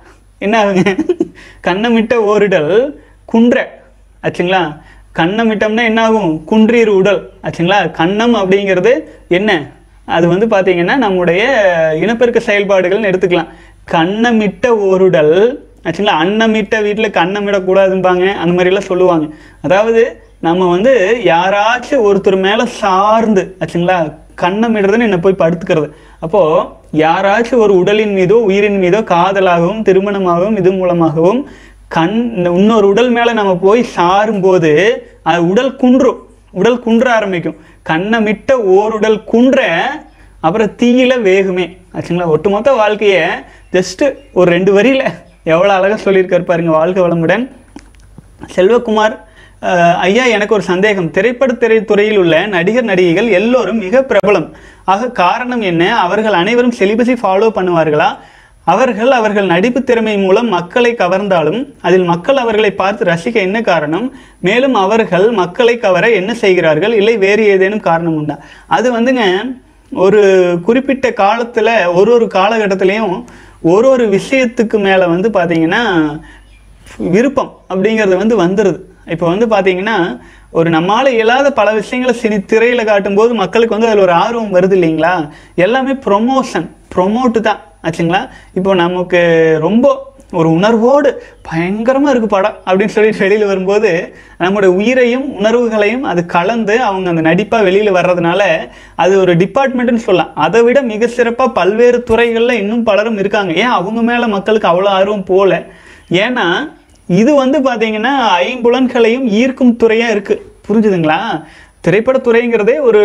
Speaker 1: என்ன ஆகுங்க, கண்ணமிட்ட ஓரிடல் குன்ற ஆச்சுங்களா. கண்ணமிட்டம்னா என்ன ஆகும், குன்றீர் உடல் ஆச்சுங்களா. கண்ணம் அப்படிங்கிறது என்ன, அது வந்து பார்த்தீங்கன்னா நம்முடைய இனப்பெருக்க செயல்பாடுகள்னு எடுத்துக்கலாம். கண்ணமிட்ட ஓருடல் ஆச்சுங்களா. அன்னமிட்ட வீட்டில் கண்ணமிடக்கூடாதும்பாங்க, அந்த மாதிரிலாம் சொல்லுவாங்க. அதாவது நம்ம வந்து யாராச்சும் ஒருத்தர் மேலே சார்ந்து ஆச்சுங்களா கண்ணமிடுறதுன்னு என்ன போய் படுத்துக்கிறது. அப்போது யாராச்சும் ஒரு உடலின் மீதோ உயிரின் மீதோ காதலாகவும் திருமணமாகவும் இது மூலமாகவும் கண் இன்னொரு உடல் மேலே நம்ம போய் சாரும்போது அது உடல் குன்றும், உடல் குன்ற ஆரம்பிக்கும். கண்ணமிட்ட ஓருடல் குன்ற அப்புறம் தீயில வேகுமே ஆச்சுங்களா. ஒட்டுமொத்த வாழ்க்கையை ஜஸ்ட்டு ஒரு ரெண்டு வரியில் எவ்வளோ அழகாக சொல்லியிருக்காரு பாருங்க. வாழ்க வளமுடன். செல்வகுமார் ஐயா, எனக்கு ஒரு சந்தேகம். திரைப்பட திரைத்துறையில் உள்ள நடிகர் நடிகைகள் எல்லோரும் மிக பிரபலம் ஆக காரணம் என்ன? அவர்கள் அனைவரும் செலிபஸை ஃபாலோ பண்ணுவார்களா? அவர்கள் அவர்கள் நடிப்பு திறமை மூலம் மக்களை கவர்ந்தாலும் அதில் மக்கள் அவர்களை பார்த்து ரசிக்க என்ன காரணம்? மேலும் அவர்கள் மக்களை கவர என்ன செய்கிறார்கள்? இல்லை வேறு ஏதேனும் காரணம் உண்டா? அது வந்துங்க ஒரு குறிப்பிட்ட காலத்தில் ஒரு ஒரு காலகட்டத்திலையும் ஒரு ஒரு விஷயத்துக்கு மேலே வந்து பார்த்தீங்கன்னா விருப்பம் அப்படிங்கிறது வந்து வந்துடுது. இப்போ வந்து பார்த்தீங்கன்னா ஒரு நம்மளால் இயலாத பல விஷயங்களை சினி திரையில் காட்டும்போது மக்களுக்கு வந்து அதில் ஒரு ஆர்வம் வருது இல்லைங்களா. எல்லாமே ப்ரொமோஷன் ப்ரொமோட்டு தான் ஆச்சுங்களா. இப்போ நமக்கு ரொம்ப ஒரு உணர்வோடு பயங்கரமாக இருக்குது படம் அப்படின்னு சொல்லிட்டு வெளியில் வரும்போது நம்முடைய உயிரையும் உணர்வுகளையும் அது கலந்து அவங்க அந்த நடிப்பாக வெளியில் வர்றதுனால அது ஒரு டிபார்ட்மெண்ட்டுன்னு சொல்லலாம். அதை விட மிக சிறப்பாக பல்வேறு துறைகளில் இன்னும் பலரும் இருக்காங்க. ஏன் அவங்க மேலே மக்களுக்கு அவ்வளோ ஆர்வம் போகல? ஏன்னா இது வந்து பார்த்தீங்கன்னா ஐம்புலன்களையும் ஈர்க்கும் துறையாக இருக்குது. புரிஞ்சுதுங்களா? திரைப்படத்துறைங்கிறதே ஒரு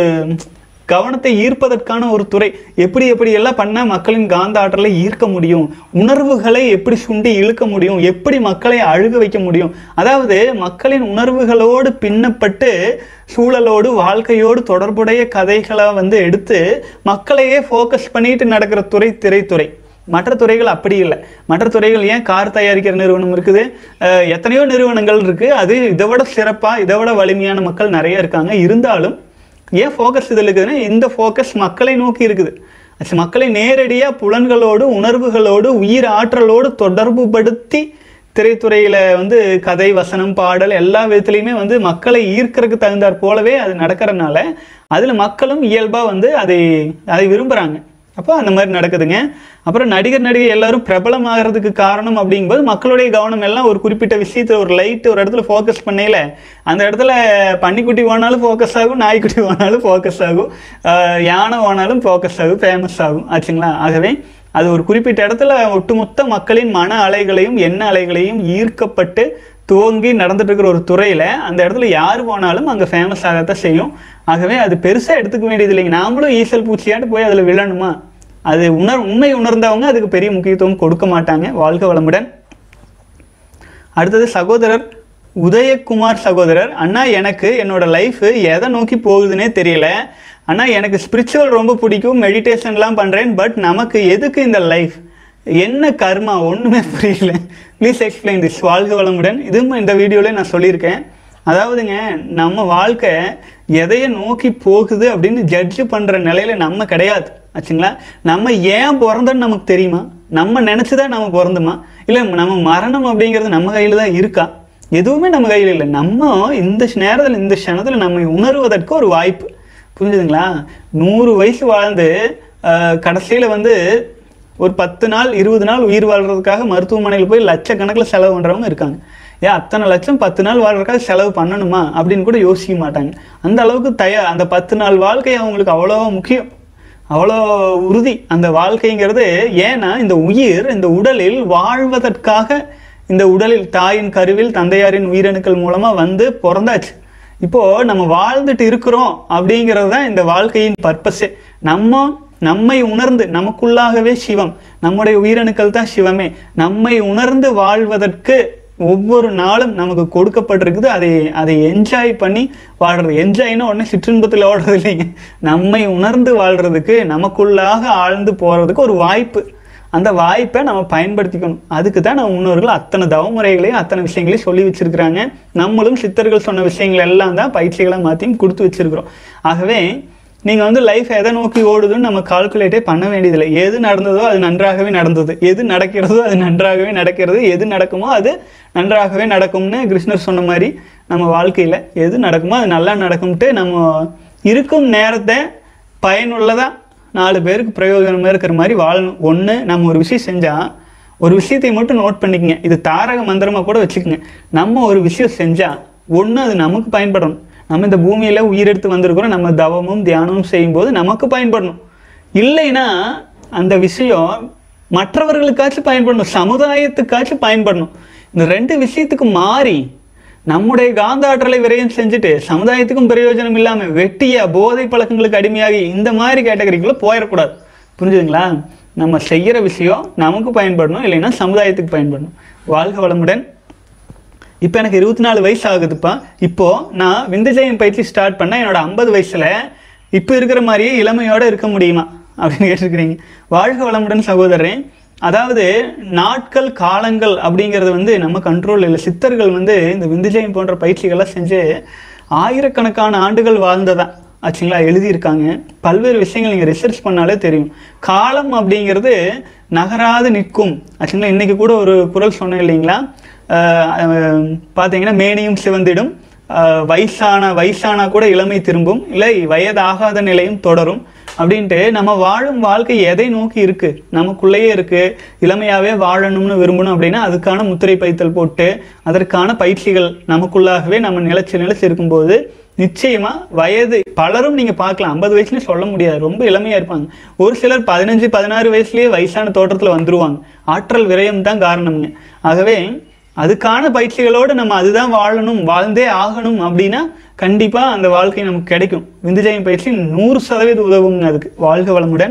Speaker 1: கவனத்தை ஈர்ப்பதற்கான ஒரு துறை. எப்படி எப்படி எல்லாம் பண்ணால் மக்களின் காந்த ஆற்றலை ஈர்க்க முடியும், உணர்வுகளை எப்படி சுண்டி இழுக்க முடியும், எப்படி மக்களை அழுக வைக்க முடியும். அதாவது மக்களின் உணர்வுகளோடு பின்னப்பட்டு சூழலோடு வாழ்க்கையோடு தொடர்புடைய கதைகளை வந்து எடுத்து மக்களையே ஃபோக்கஸ் பண்ணிட்டு நடக்கிற துறை திரைத்துறை. மற்ற துறைகள் அப்படி இல்லை. மற்ற துறைகள் ஏன் கார் தயாரிக்கிற நிறுவனம் இருக்குது, எத்தனையோ நிறுவனங்கள் இருக்குது. அது இதை விட சிறப்பாக இதை விட வலிமையான மக்கள் நிறைய இருக்காங்க. இருந்தாலும் ஏன் ஃபோக்கஸ் இதில் இருக்குதுன்னா இந்த ஃபோக்கஸ் மக்களை நோக்கி இருக்குது. மக்களை நேரடியாக புலன்களோடு உணர்வுகளோடு உயிர் ஆற்றலோடு தொடர்பு படுத்தி திரைத்துறையில் வந்து கதை வசனம் பாடல் எல்லா விதத்துலையுமே வந்து மக்களை ஈர்க்கிறதுக்கு தகுந்தாற் போலவே அது நடக்கிறதுனால அதில் மக்களும் இயல்பாக வந்து அதை அதை விரும்புகிறாங்க. அப்போ அந்த மாதிரி நடக்குதுங்க. அப்புறம் நடிகர் நடிகை எல்லாரும் பிரபலமாகிறதுக்கு காரணம் அப்படிங்கும்போது மக்களுடைய கவனம் எல்லாம் ஒரு குறிப்பிட்ட விஷயத்தில் ஒரு லைட்டு ஒரு இடத்துல ஃபோக்கஸ் பண்ணையில் அந்த இடத்துல பன்னிக்குட்டி போனாலும் ஃபோக்கஸ் ஆகும், நாய்க்குட்டி போனாலும் ஃபோக்கஸ் ஆகும், யானை போனாலும் ஃபோக்கஸ் ஆகும், ஃபேமஸ் ஆகும் ஆச்சுங்களா. ஆகவே அது ஒரு குறிப்பிட்ட இடத்துல ஒட்டுமொத்த மக்களின் மன அலைகளையும் எண்ண அலைகளையும் ஈர்க்கப்பட்டு துவங்கி நடந்துட்டு இருக்கிற ஒரு துறையில் அந்த இடத்துல யார் போனாலும் அங்கே ஃபேமஸ் ஆகத்தான் செய்யும். ஆகவே அது பெருசாக எடுத்துக்க வேண்டியது இல்லைங்க. நாமளும் ஈசல் பூச்சியாட்டு போய் அதில் விழணுமா? அது உணர் உண்மை உணர்ந்தவங்க அதுக்கு பெரிய முக்கியத்துவம் கொடுக்க மாட்டாங்க. வாழ்க வளமுடன். அடுத்தது சகோதரர் உதயகுமார் சகோதரர், அண்ணா எனக்கு என்னோட லைஃப் எதை நோக்கி போகுதுன்னே தெரியல அண்ணா. எனக்கு ஸ்பிரிச்சுவல் ரொம்ப பிடிக்கும், மெடிடேஷன்லாம் பண்ணுறேன். பட் நமக்கு எதுக்கு இந்த லைஃப், என்ன கர்மா, ஒன்றுமே புரியல. Please explain this. வாழ்க வளமுடன். இதுவும் இந்த வீடியோவில் நான் சொல்லியிருக்கேன். அதாவதுங்க நம்ம வாழ்க்கை எதையை நோக்கி போகுது அப்படின்னு ஜட்ஜு பண்ணுற நிலையில் நம்ம கிடையாது ஆச்சுங்களா. நம்ம ஏன் பிறந்தோன்னு நமக்கு தெரியுமா? நம்ம நினச்சிதான் நம்ம பிறந்தோமா? இல்லை நம்ம மரணம் அப்படிங்கிறது நம்ம கையில் தான் இருக்கா? எதுவுமே நம்ம கையில் இல்லை. நம்ம இந்த நேரத்தில் இந்த க்ஷணத்தில் நம்ம உணர்வதற்கு ஒரு வாய்ப்பு. புரிஞ்சுதுங்களா? நூறு வயசு வாழ்ந்து கடைசியில் வந்து ஒரு பத்து நாள் இருபது நாள் உயிர் வாழ்கிறதுக்காக மருத்துவமனையில் போய் லட்சக்கணக்கில் செலவு பண்ணுறவங்க இருக்காங்க. ஏன் அத்தனை லட்சம் பத்து நாள் வாழ்றதுக்காக செலவு பண்ணணுமா அப்படின்னு கூட யோசிக்க மாட்டாங்க. அந்த அளவுக்கு தயார். அந்த பத்து நாள் வாழ்க்கை அவங்களுக்கு அவ்வளோ முக்கியம், அவ்வளோ உறுதி அந்த வாழ்க்கைங்கிறது. ஏன்னா இந்த உயிர் இந்த உடலில் வாழ்வதற்காக இந்த உடலில் தாயின் கருவில் தந்தையாரின் உயிரணுக்கள் மூலமாக வந்து பிறந்தாச்சு. இப்போது நம்ம வாழ்ந்துட்டு இருக்கிறோம் அப்படிங்கிறது தான் இந்த வாழ்க்கையின் பர்பஸே. நம்ம நம்மை உணர்ந்து நமக்குள்ளாகவே சிவம், நம்முடைய உயிரணுக்கள் தான் சிவமே. நம்மை உணர்ந்து வாழ்வதற்கு ஒவ்வொரு நாளும் நமக்கு கொடுக்கப்பட்டிருக்குது. அதை அதை என்ஜாய் பண்ணி வாழ்றது. என்ஜாய்னா உடனே சிற்றின்பத்தில் ஓடுறது இல்லைங்க. நம்மை உணர்ந்து வாழ்றதுக்கு நமக்குள்ளாக ஆழ்ந்து போகிறதுக்கு ஒரு வாய்ப்பு. அந்த வாய்ப்பை நம்ம பயன்படுத்திக்கணும். அதுக்கு தான் நம்ம முன்னோர்கள் அத்தனை தவமுறைகளையும் அத்தனை விஷயங்களையும் சொல்லி வச்சுருக்கிறாங்க. நம்மளும் சித்தர்கள் சொன்ன விஷயங்கள் எல்லாம் தான் பயிற்சிகளை மாற்றியும் கொடுத்து வச்சுருக்கிறோம். ஆகவே நீங்கள் வந்து லைஃப் எதை நோக்கி ஓடுதுன்னு நம்ம கால்குலேட்டே பண்ண வேண்டியதில்லை. எது நடந்ததோ அது நன்றாகவே நடந்தது, எது நடக்கிறதோ அது நன்றாகவே நடக்கிறது, எது நடக்குமோ அது நன்றாகவே நடக்கும்னு கிருஷ்ணர் சொன்ன மாதிரி நம்ம வாழ்க்கையில் எது நடக்குமோ அது நல்லா நடக்கும்ட்டு நம்ம இருக்கும் நேரத்தை பயனுள்ளதாக நாலு பேருக்கு பிரயோஜனமாக இருக்கிற மாதிரி வாழணும். ஒன்று, நம்ம ஒரு விஷயம் செஞ்சால் ஒரு விஷயத்தை மட்டும் நோட் பண்ணிக்கங்க, இது தாரக மந்திரமாக கூட வச்சுக்கோங்க. நம்ம ஒரு விஷயம் செஞ்சால் ஒன்று அது நமக்கு பயன்படணும். நம்ம இந்த பூமியில் உயிரெடுத்து வந்திருக்கிறோம், நம்ம தவமும் தியானமும் செய்யும்போது நமக்கு பயன்படணும். இல்லைன்னா அந்த விஷயம் மற்றவர்களுக்காச்சும் பயன்படணும், சமுதாயத்துக்காச்சும் பயன்படணும். இந்த ரெண்டு விஷயத்துக்கு மாறி நம்முடைய காந்த ஆற்றலை விரயம் செஞ்சுட்டு சமுதாயத்துக்கும் பிரயோஜனம் இல்லாமல் வெட்டிய போதை பழக்கங்களுக்கு அடிமையாகி இந்த மாதிரி கேட்டகரிக்குள்ளே போயிடக்கூடாது. புரிஞ்சுதுங்களா? நம்ம செய்கிற விஷயம் நமக்கு பயன்படணும், இல்லைன்னா சமுதாயத்துக்கு பயன்படணும். வாழ்க வளமுடன். இப்போ எனக்கு இருபத்தி நாலு வயசு ஆகுதுப்பா. இப்போது நான் விந்துஜயம் பயிற்சி ஸ்டார்ட் பண்ணேன். என்னோட ஐம்பது வயசில் இப்போ இருக்கிற மாதிரியே இளமையோடு இருக்க முடியுமா அப்படின்னு கேட்டிருக்கிறீங்க. வாழ்க வளமுடன் சகோதரன். அதாவது நாட்கள் காலங்கள் அப்படிங்கிறது வந்து நம்ம கண்ட்ரோல் இல்லை. சித்தர்கள் வந்து இந்த விந்துஜயம் போன்ற பயிற்சிகள்லாம் செஞ்சு ஆயிரக்கணக்கான ஆண்டுகள் வாழ்ந்ததான் ஆச்சுங்களா எழுதியிருக்காங்க. பல்வேறு விஷயங்கள் நீங்கள் ரிசர்ச் பண்ணாலே தெரியும். காலம் அப்படிங்கிறது நகராது நிற்கும் ஆச்சுங்களா. இன்றைக்கி கூட ஒரு குறள் சொன்னேன் இல்லைங்களா, பார்த்தீங்கன்னா மேனியும் சிவந்திடும், வயசான வயசானா கூட இளமை திரும்பும், இல்லை வயதாகாத நிலையும் தொடரும் அப்படின்ட்டு நம்ம வாழும் வாழ்க்கை எதை நோக்கி இருக்குது, நமக்குள்ளேயே இருக்குது. இளமையாகவே வாழணும்னு விரும்பணும் அப்படின்னா அதுக்கான முத்திரை பைத்தல் போட்டு அதற்கான பயிற்சிகள் நமக்குள்ளாகவே நம்ம நிலச்சி நிலச்சி இருக்கும்போது நிச்சயமாக வயது பலரும் நீங்கள் பார்க்கலாம், ஐம்பது வயசுலேயும் சொல்ல முடியாது, ரொம்ப இளமையாக இருப்பாங்க. ஒரு சிலர் பதினஞ்சு பதினாறு வயசுலேயே வயசான தோற்றத்தில் வந்துடுவாங்க. ஆற்றல் விரயம் தான் காரணம்ங்க. ஆகவே அதுக்கான பயிற்சிகளோடு நம்ம அதுதான் வாழணும், வாழ்ந்தே ஆகணும் அப்படின்னா கண்டிப்பாக அந்த வாழ்க்கை நமக்கு கிடைக்கும். விந்துஜயம் பயிற்சி நூறு சதவீதம் உதவுங்க அதுக்கு. வாழ்க வளமுடன்.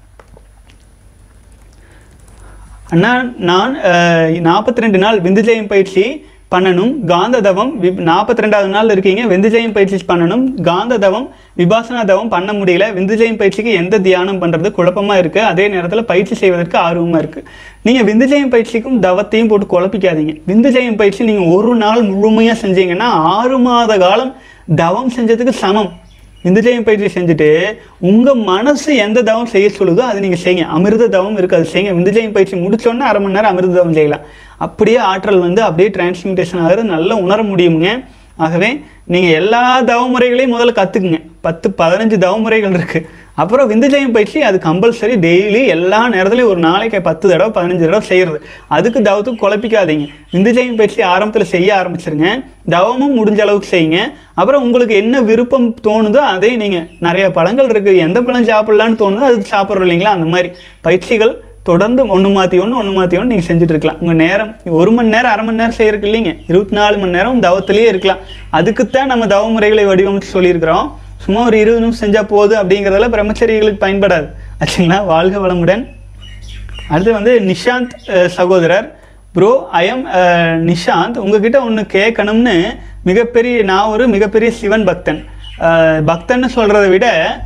Speaker 1: அண்ணா, நான் நாற்பத்தி ரெண்டு நாள் விந்துஜயம் பயிற்சி பண்ணணும், காந்த தவம் நாற்பத்தி ரெண்டாவது நாள் இருக்கீங்க, விந்துஜயம் பயிற்சி பண்ணணும், காந்த தவம் விபாசனா தவம் பண்ண முடியல, விந்துஜயம் பயிற்சிக்கு எந்த தியானம் பண்ணுறது குழப்பமாக இருக்குது, அதே நேரத்தில் பயிற்சி செய்வதற்கு ஆர்வமாக இருக்குது. நீங்கள் விந்துஜயம் பயிற்சிக்கும் தவத்தையும் போட்டு குழப்பிக்காதீங்க. விந்துஜயம் பயிற்சி நீங்கள் ஒரு நாள் முழுமையாக செஞ்சீங்கன்னா ஆறு மாத காலம் தவம் செஞ்சதுக்கு சமம். விந்துஜயம் பயிற்சி செஞ்சுட்டு உங்கள் மனசு எந்த தவம் செய்ய சொல்லுதோ அது நீங்கள் செய்யுங்க. அமிர்த தவம் இருக்குது, அது செய்யுங்க. விந்துஜயம் பயிற்சி முடிச்சோன்னா அரை மணி நேரம் அமிர்த தவம் செய்யலாம். அப்படியே ஆற்றல் வந்து அப்படியே டிரான்ஸ்மிட்டேஷன் ஆகிறது நல்லா உணர முடியுங்க. ஆகவே நீங்கள் எல்லா தவமுறைகளையும் முதல்ல கற்றுக்குங்க. பத்து பதினஞ்சு தவமுறைகள் இருக்குது. அப்புறம் விந்துஜயம் பயிற்சி அது கம்பல்சரி டெய்லி எல்லா நேரத்துலையும் ஒரு நாளைக்கு பத்து தடவை பதினஞ்சு தடவை செய்கிறது. அதுக்கு தவத்துக்கு குழப்பிக்காதீங்க. விந்துஜயம் பயிற்சி ஆரம்பத்தில் செய்ய ஆரம்பிச்சிருங்க, தவமும் முடிஞ்ச அளவுக்கு செய்யுங்க. அப்புறம் உங்களுக்கு என்ன விருப்பம் தோணுதோ அதே நீங்கள், நிறைய பழங்கள் இருக்குது, எந்த பழம் சாப்பிட்லான்னு தோணுதோ அது சாப்பிட்றோம் இல்லைங்களா, அந்த மாதிரி பயிற்சிகள் தொடர்ந்து ஒன்று மாற்றி ஒன்று ஒன்று மாற்றி ஒன்று நீங்கள் செஞ்சுட்டு இருக்கலாம். உங்கள் நேரம் ஒரு மணி நேரம் அரை மணி நேரம் செய்யறதுக்கு இல்லைங்க, இருபத்தி நாலு மணி நேரம் தவத்திலேயே இருக்கலாம். அதுக்குத்தான் நம்ம தவ முறைகளை வடிவமைச்சு சொல்லியிருக்கிறோம். சும்மா ஒரு இருபது நிமிஷம் செஞ்சால் போகுது அப்படிங்கிறதால பிரம்மச்சரிகளுக்கு பயன்படாது ஆச்சுங்களா. வாழ்க வளமுடன். அடுத்து வந்து நிஷாந்த் சகோதரர். ப்ரோ, ஐஎம் நிஷாந்த், உங்ககிட்ட ஒன்று கேட்கணும்னு. மிகப்பெரிய நான் ஒரு மிகப்பெரிய சிவன் பக்தன். பக்தன்னு சொல்கிறத விட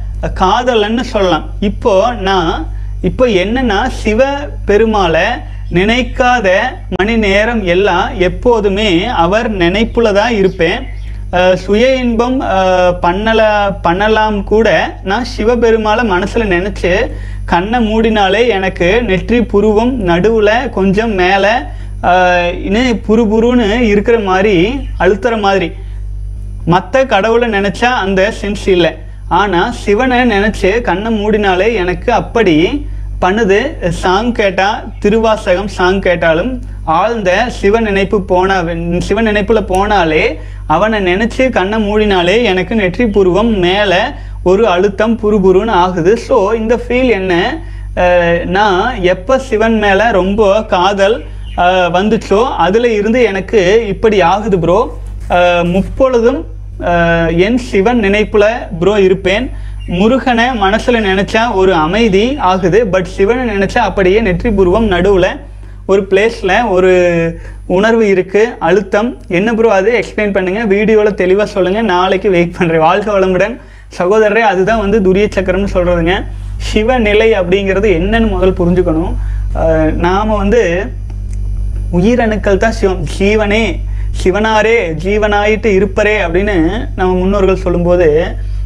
Speaker 1: காதலன்னு சொல்லலாம். இப்போது நான் இப்போ என்னன்னா சிவ பெருமாளை நினைக்காத மணி நேரம் எல்லாம் எப்போதுமே அவர் நினைப்புல தான் இருப்பேன். சுய இன்பம் பண்ணல பண்ணலாம் கூட நான் சிவபெருமாளை மனசில் நினச்சி கண்ணை மூடினாலே எனக்கு நெற்றி புருவம் நடுவில் கொஞ்சம் மேலே இன்னும் புருபுருன்னு இருக்கிற மாதிரி அழுத்துற மாதிரி. மற்ற கடவுளை நினச்சா அந்த சென்ஸ் இல்லை. ஆனால் சிவனை நினச்சி கண்ணை மூடினாலே எனக்கு அப்படி பண்ணுது. சாங் கேட்டால், திருவாசகம் சாங் கேட்டாலும் ஆழ்ந்த சிவ நினைப்பு போனா சிவ நினைப்பில் போனாலே அவனை நினச்சி கண்ணை மூடினாலே எனக்கு நெற்றி பூர்வம் மேலே ஒரு அழுத்தம் புருபுருன்னு ஆகுது. ஸோ இந்த ஃபீல் என்ன, நான் எப்போ சிவன் மேலே ரொம்ப காதல் வந்துச்சோ அதில் இருந்து எனக்கு இப்படி ஆகுது ப்ரோ. முப்பொழுதும் என் சிவன் நினைப்புல ப்ரோ இருப்பேன். முருகனை மனசில் நினச்சா ஒரு அமைதி ஆகுது, பட் சிவனை நினச்சா அப்படியே நெற்றி பூர்வம் நடுவில் ஒரு பிளேஸில் ஒரு உணர்வு இருக்குது, அழுத்தம். என்ன ப்ரோ அது எக்ஸ்பிளைன் பண்ணுங்கள், வீடியோவில் தெளிவாக சொல்லுங்கள், நாளைக்கு வெயிட் பண்ணுறேன். வாழ்க வளமுடன் சகோதரரே. அதுதான் வந்து துரிய சக்கரம்னு சொல்கிறதுங்க. சிவநிலை அப்படிங்கிறது என்னன்னு முதல் புரிஞ்சுக்கணும். நாம் வந்து உயிரணுக்கள் தான் சிவம். ஜீவனே சிவனாரே ஜீவனாயிட்டு இருப்பரே அப்படின்னு நம்ம முன்னோர்கள் சொல்லும்போது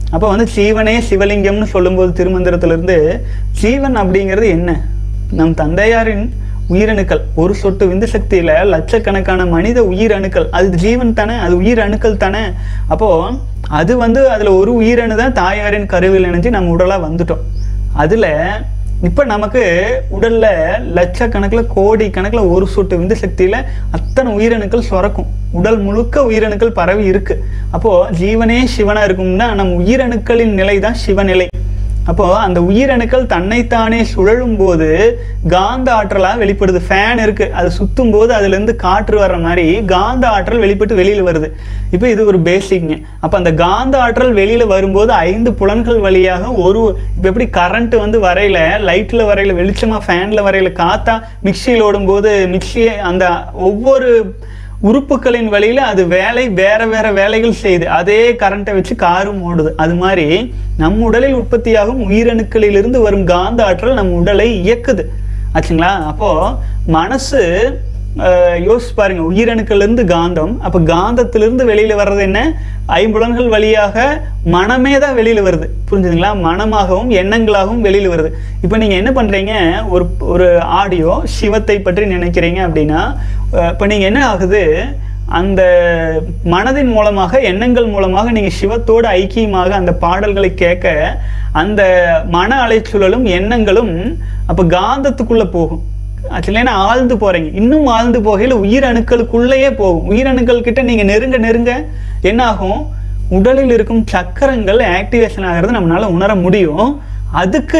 Speaker 1: அப்போ வந்து ஜீவனே சிவலிங்கம்னு சொல்லும்போது திருமந்திரத்திலிருந்து ஜீவன் அப்படிங்கிறது என்ன? நம் தந்தையாரின் உயிரணுக்கள், ஒரு சொட்டு விந்து சக்தியில லட்சக்கணக்கான மனித உயிரணுக்கள், அது ஜீவன் தானே, அது உயிரணுக்கள் தானே. அப்போ அது வந்து அதுல ஒரு உயிரணு தான் தாயாரின் கருவில் இணைஞ்சு நம்ம உடலா வந்துட்டோம். அதுல இப்ப நமக்கு உடல்ல லட்சக்கணக்கில் கோடி கணக்கில் ஒரு சொட்டு விந்து சக்தியில அத்தனை உயிரணுக்கள் சுரக்கும். உடல் முழுக்க உயிரணுக்கள் பரவி இருக்கு. அப்போ ஜீவனே சிவனா இருக்கும்னா நம்ம உயிரணுக்களின் நிலை தான் சிவநிலை. அப்போ அந்த உயிரணுக்கள் தன்னைத்தானே சுழலும் போது காந்த ஆற்றலா வெளிப்படுது. ஃபேன் இருக்கு, அது சுத்தும் போது அதுல இருந்து காற்று வர்ற மாதிரி காந்த ஆற்றல் வெளிப்பட்டு வெளியில வருது. இப்போ இது ஒரு பேசிக்ங்க. அப்ப அந்த காந்த ஆற்றல் வெளியில வரும்போது ஐந்து புலன்கள் வழியாக ஒரு இப்போ எப்படி கரண்ட் வந்து வரையில லைட்ல வரையில வெளிச்சமா ஃபேன்ல வரையில காத்தா மிக்சியில் ஓடும் போது மிக்சி அந்த ஒவ்வொரு உறுப்புகளின் வழியில அது வேலை வேற வேற வேலைகள் செய்யுது. அதே கரண்ட்டை வச்சு காரும் ஓடுது. அது மாதிரி நம் உடலில் உற்பத்தியாகும் உயிரணுக்களிலிருந்து வரும் காந்த ஆற்றல் நம் உடலை இயக்குது ஆச்சுங்களா. அப்போ மனசு யோசிச்சு பாருங்க, உயிரணுக்கள் இருந்து காந்தம், அப்ப காந்தத்திலிருந்து வெளியில வர்றது என்ன? ஐம்புலன்கள் வழியாக மனமே தான் வெளியில வருது. புரிஞ்சுதுங்களா? மனமாகவும் எண்ணங்களாகவும் வெளியில வருது. இப்ப நீங்க என்ன பண்றீங்க, ஒரு ஒரு ஆடியோ சிவத்தை பற்றி நினைக்கிறீங்க அப்படின்னா இப்ப நீங்க என்ன ஆகுது, அந்த மனதின் மூலமாக எண்ணங்கள் மூலமாக நீங்க சிவத்தோடு ஐக்கியமாக அந்த பாடல்களை கேட்க அந்த மன அலைச்சூழலும் எண்ணங்களும் அப்ப காந்தத்துக்குள்ள போகும். ஆக்சுவலா ஆழ்ந்து போறீங்க. இன்னும் ஆழ்ந்து போகையில உயிரணுக்களுக்குள்ளேயே போகும். உயிரணுக்கள் கிட்ட நீங்க நெருங்க நெருங்க என்ன ஆகும், உடலில் இருக்கும் சக்கரங்கள் ஆக்டிவேஷன் ஆகிறது நம்மளால உணர முடியும். அதுக்கு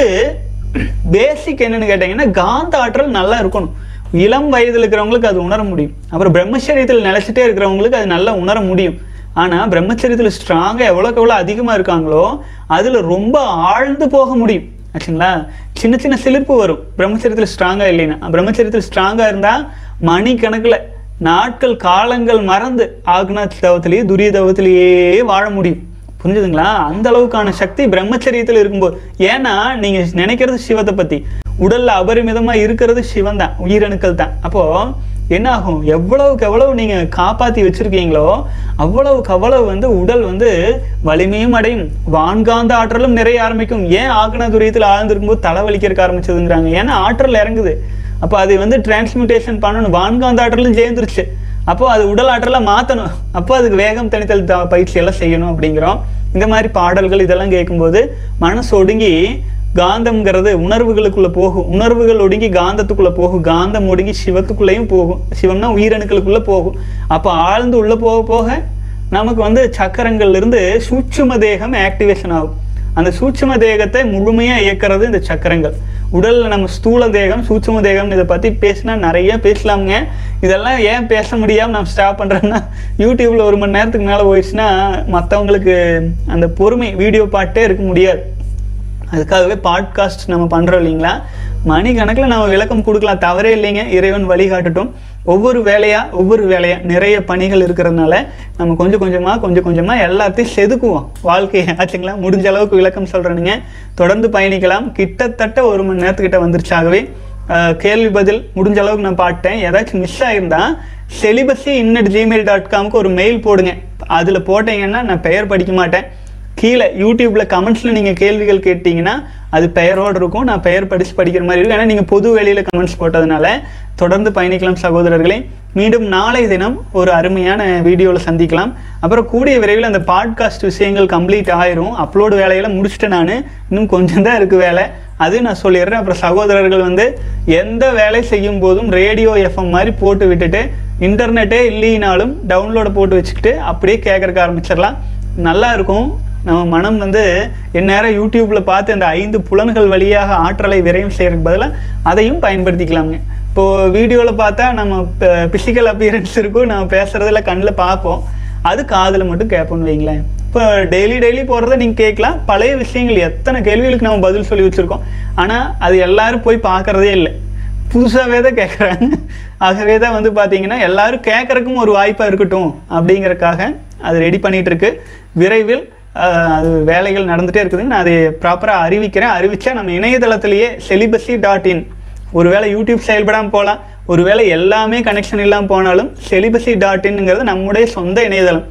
Speaker 1: பேசிக் என்னன்னு கேட்டீங்கன்னா காந்த ஆற்றல் நல்லா இருக்கணும். இளம் வயதில் இருக்கிறவங்களுக்கு அது உணர முடியும். அப்புறம் பிரம்மச்சரியத்தில் நிலைச்சிட்டே இருக்கிறவங்களுக்கு அது நல்லா உணர முடியும். ஆனா பிரம்மச்சரியத்தில் ஸ்ட்ராங்கா எவ்வளோக்கு எவ்வளோ அதிகமா இருக்காங்களோ அதுல ரொம்ப ஆழ்ந்து போக முடியும் ஆச்சுங்களா. சின்ன சின்ன சிலிர்ப்பு வரும் பிரம்மச்சரியத்தில் ஸ்ட்ராங்கா இல்லைன்னா. பிரம்மச்சரியத்தில் ஸ்ட்ராங்கா இருந்தா மணி கணக்குல நாட்கள் காலங்கள் மறந்து ஆக்னாத் தவத்திலேயே துரிய தவத்திலேயே வாழ முடியும். புரிஞ்சுதுங்களா? அந்த அளவுக்கான சக்தி பிரம்மச்சரியத்தில் இருக்கும்போது. ஏன்னா நீங்க நினைக்கிறது சிவத்தை பத்தி, உடல்ல அபரிமிதமா இருக்கிறது சிவன் தான், உயிரணுக்கள் தான். அப்போ என்ன ஆகும், எவ்வளவுக்கு எவ்வளவு நீங்க காப்பாத்தி வச்சிருக்கீங்களோ அவ்வளவுக்கு அவ்வளவு வந்து உடல் வந்து வலிமையும் அடையும், வான்காந்த ஆற்றலும் நிறைய ஆரம்பிக்கும். ஏன் ஆக்னா துரியத்தில் ஆழ்ந்திருக்கும் போது தலை வலிக்கிறதுக்கு ஆரம்பிச்சதுங்கிறாங்க? ஏன்னா ஆற்றல் இறங்குது. அப்போ அது வந்து டிரான்ஸ்மியூட்டேஷன் பண்ணணும். வான்காந்த ஆற்றலும் சேர்ந்துருச்சு. அப்போ அது உடல் ஆற்றலை மாற்றணும். அப்போ அதுக்கு வேகம் தனித்தல் பயிற்சி எல்லாம் செய்யணும் அப்படிங்கிறோம். இந்த மாதிரி பாடல்கள் இதெல்லாம் கேட்கும்போது மனசு ஒடுங்கி காந்தம்ங்கிறது உணர்வுகளுக்குள்ள போகும். உணர்வுகள் ஒடுங்கி காந்தத்துக்குள்ள போகும். காந்தம் ஒடுங்கி சிவத்துக்குள்ளேயும் போகும். சிவம்னா உயிரணுக்களுக்குள்ள போகும். அப்போ ஆழ்ந்து உள்ள போக போக நமக்கு வந்து சக்கரங்கள்ல இருந்து சூட்சும தேகம் ஆக்டிவேஷன் ஆகும். அந்த சூட்சும தேகத்தை முழுமையா இயக்கிறது இந்த சக்கரங்கள். உடல்ல நம்ம ஸ்தூல தேகம் சூட்சும தேகம் இதை பத்தி பேசினா நிறைய பேசலாமுங்க. இதெல்லாம் ஏன் பேச முடியாம நம்ம ஸ்டாப் பண்றோம்னா, யூடியூப்ல ஒரு மணி நேரத்துக்கு மேல போயிடுச்சுன்னா மற்றவங்களுக்கு அந்த பொறுமை வீடியோ பாட்டே இருக்க முடியாது. அதுக்காகவே பாட்காஸ்ட் நம்ம பண்றோம் இல்லைங்களா. மணி கணக்கில் நம்ம விளக்கம் கொடுக்கலாம், தவறே இல்லைங்க. இறைவன் வழிகாட்டட்டும். ஒவ்வொரு வேலையா ஒவ்வொரு வேலையா நிறைய பணிகள் இருக்கிறதுனால நம்ம கொஞ்சம் கொஞ்சமா கொஞ்சம் கொஞ்சமா எல்லாத்தையும் செதுக்குவோம் வாழ்க்கையை ஆச்சுங்களா. முடிஞ்ச அளவுக்கு விளக்கம் சொல்றேனுங்க. தொடர்ந்து பயணிக்கலாம். கிட்டத்தட்ட ஒரு மணி நேரத்துக்கிட்ட வந்துருச்சாகவே கேள்வி பதில் முடிஞ்ச அளவுக்கு நான் பாட்டேன். ஏதாச்சும் மிஸ் ஆயிருந்தா செலிபஸி இன்னட் ஜிமெயில் டாட் காம்க்கு ஒரு மெயில் போடுங்க. அதுல போட்டீங்கன்னா நான் பெயர் படிக்க மாட்டேன். கீழே யூடியூப்ல கமெண்ட்ஸ்ல நீங்க கேள்விகள் கேட்டீங்கன்னா அது பெயரோடு இருக்கும். நான் பெயர் படிச்சு படிக்கிற மாதிரி இருக்கும். ஏன்னா நீங்க பொது வெளியில கமெண்ட்ஸ் போட்டதுனால. தொடர்ந்து பயணிக்கலாம் சகோதரர்களே. மீண்டும் நாளை தினம் ஒரு அருமையான வீடியோவில் சந்திக்கலாம். அப்புறம் கூடிய விரைவில் அந்த பாட்காஸ்ட் விஷயங்கள் கம்ப்ளீட் ஆயிரும். அப்லோடு வேலையெல்லாம் முடிச்சுட்டு நான் இன்னும் கொஞ்சம் தான் இருக்குது வேலை, அது நான் சொல்லிடுறேன். அப்புறம் சகோதரர்கள் வந்து எந்த வேலை செய்யும் போதும் ரேடியோ எஃப்எம் மாதிரி போட்டு விட்டுட்டு இன்டர்நெட்டே இல்லைனாலும் டவுன்லோட போட்டு வச்சுக்கிட்டு அப்படியே கேட்கறக்க ஆரம்பிச்சிடலாம். நல்லா இருக்கும். நம்ம மனம் வந்து எந்நேரம் யூடியூப்ல பார்த்து அந்த ஐந்து புலன்கள் வழியாக ஆற்றலை விரயம் செய்யறதுக்கு பதிலாக அதையும் பயன்படுத்திக்கலாமுங்க. இப்போ வீடியோவில் பார்த்தா நம்ம பிசிக்கல் அப்பியரன்ஸ் இருக்கும், நம்ம பேசுறதுல கண்ணில் பார்ப்போம், அது காதில் மட்டும் கேட்போம்னு வைங்களேன். இப்போ டெய்லி டெய்லி போகிறத நீங்கள் கேட்கலாம். பழைய விஷயங்கள் எத்தனை கேள்விகளுக்கு நம்ம பதில் சொல்லி வச்சுருக்கோம். ஆனால் அது எல்லாரும் போய் பார்க்குறதே இல்லை, புதுசாகவே தான் கேட்குறாங்க. ஆகவே தான் வந்து பார்த்தீங்கன்னா எல்லாரும் கேட்குறக்கும் ஒரு வாய்ப்பாக இருக்கட்டும் அப்படிங்கிறதுக்காக அது ரெடி பண்ணிகிட்டு இருக்கு. விரைவில் அது வேலைகள் நடந்துகிட்டே இருக்குதுங்க. நான் அதை ப்ராப்பராக அறிவிக்கிறேன். அறிவிச்சா நம்ம இணையதளத்திலேயே செலிபஸி டாட் இன், ஒருவேளை யூடியூப் செயல்படாமல் போகலாம், ஒருவேளை எல்லாமே கனெக்ஷன் இல்லாமல் போனாலும் செலிபஸி டாட் இன்ங்கிறது நம்முடைய சொந்த இணையதளம்.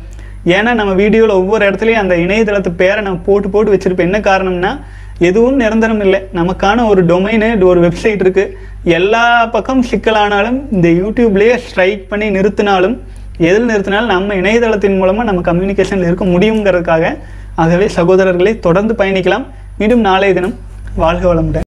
Speaker 1: ஏன்னா நம்ம வீடியோவில் ஒவ்வொரு இடத்துலையும் அந்த இணையதளத்து பேரை நான் போட்டு போட்டு வச்சுருப்பேன். என்ன காரணம்னா எதுவும் நிரந்தரம் இல்லை. நமக்கான ஒரு டொமைனு ஒரு வெப்சைட் இருக்குது. எல்லா பக்கம் சிக்கலானாலும் இந்த யூடியூப்லேயே ஸ்ட்ரைக் பண்ணி நிறுத்தினாலும் எதில் நிறுத்தினாலும் நம்ம இணையதளத்தின் மூலமாக நம்ம கம்யூனிகேஷனில் இருக்க முடியுங்கிறதுக்காக. ஆகவே சகோதரர்களை தொடர்ந்து பயணிக்கலாம். மீண்டும் நாளைய தினம் வாழ்க வளமுடன்.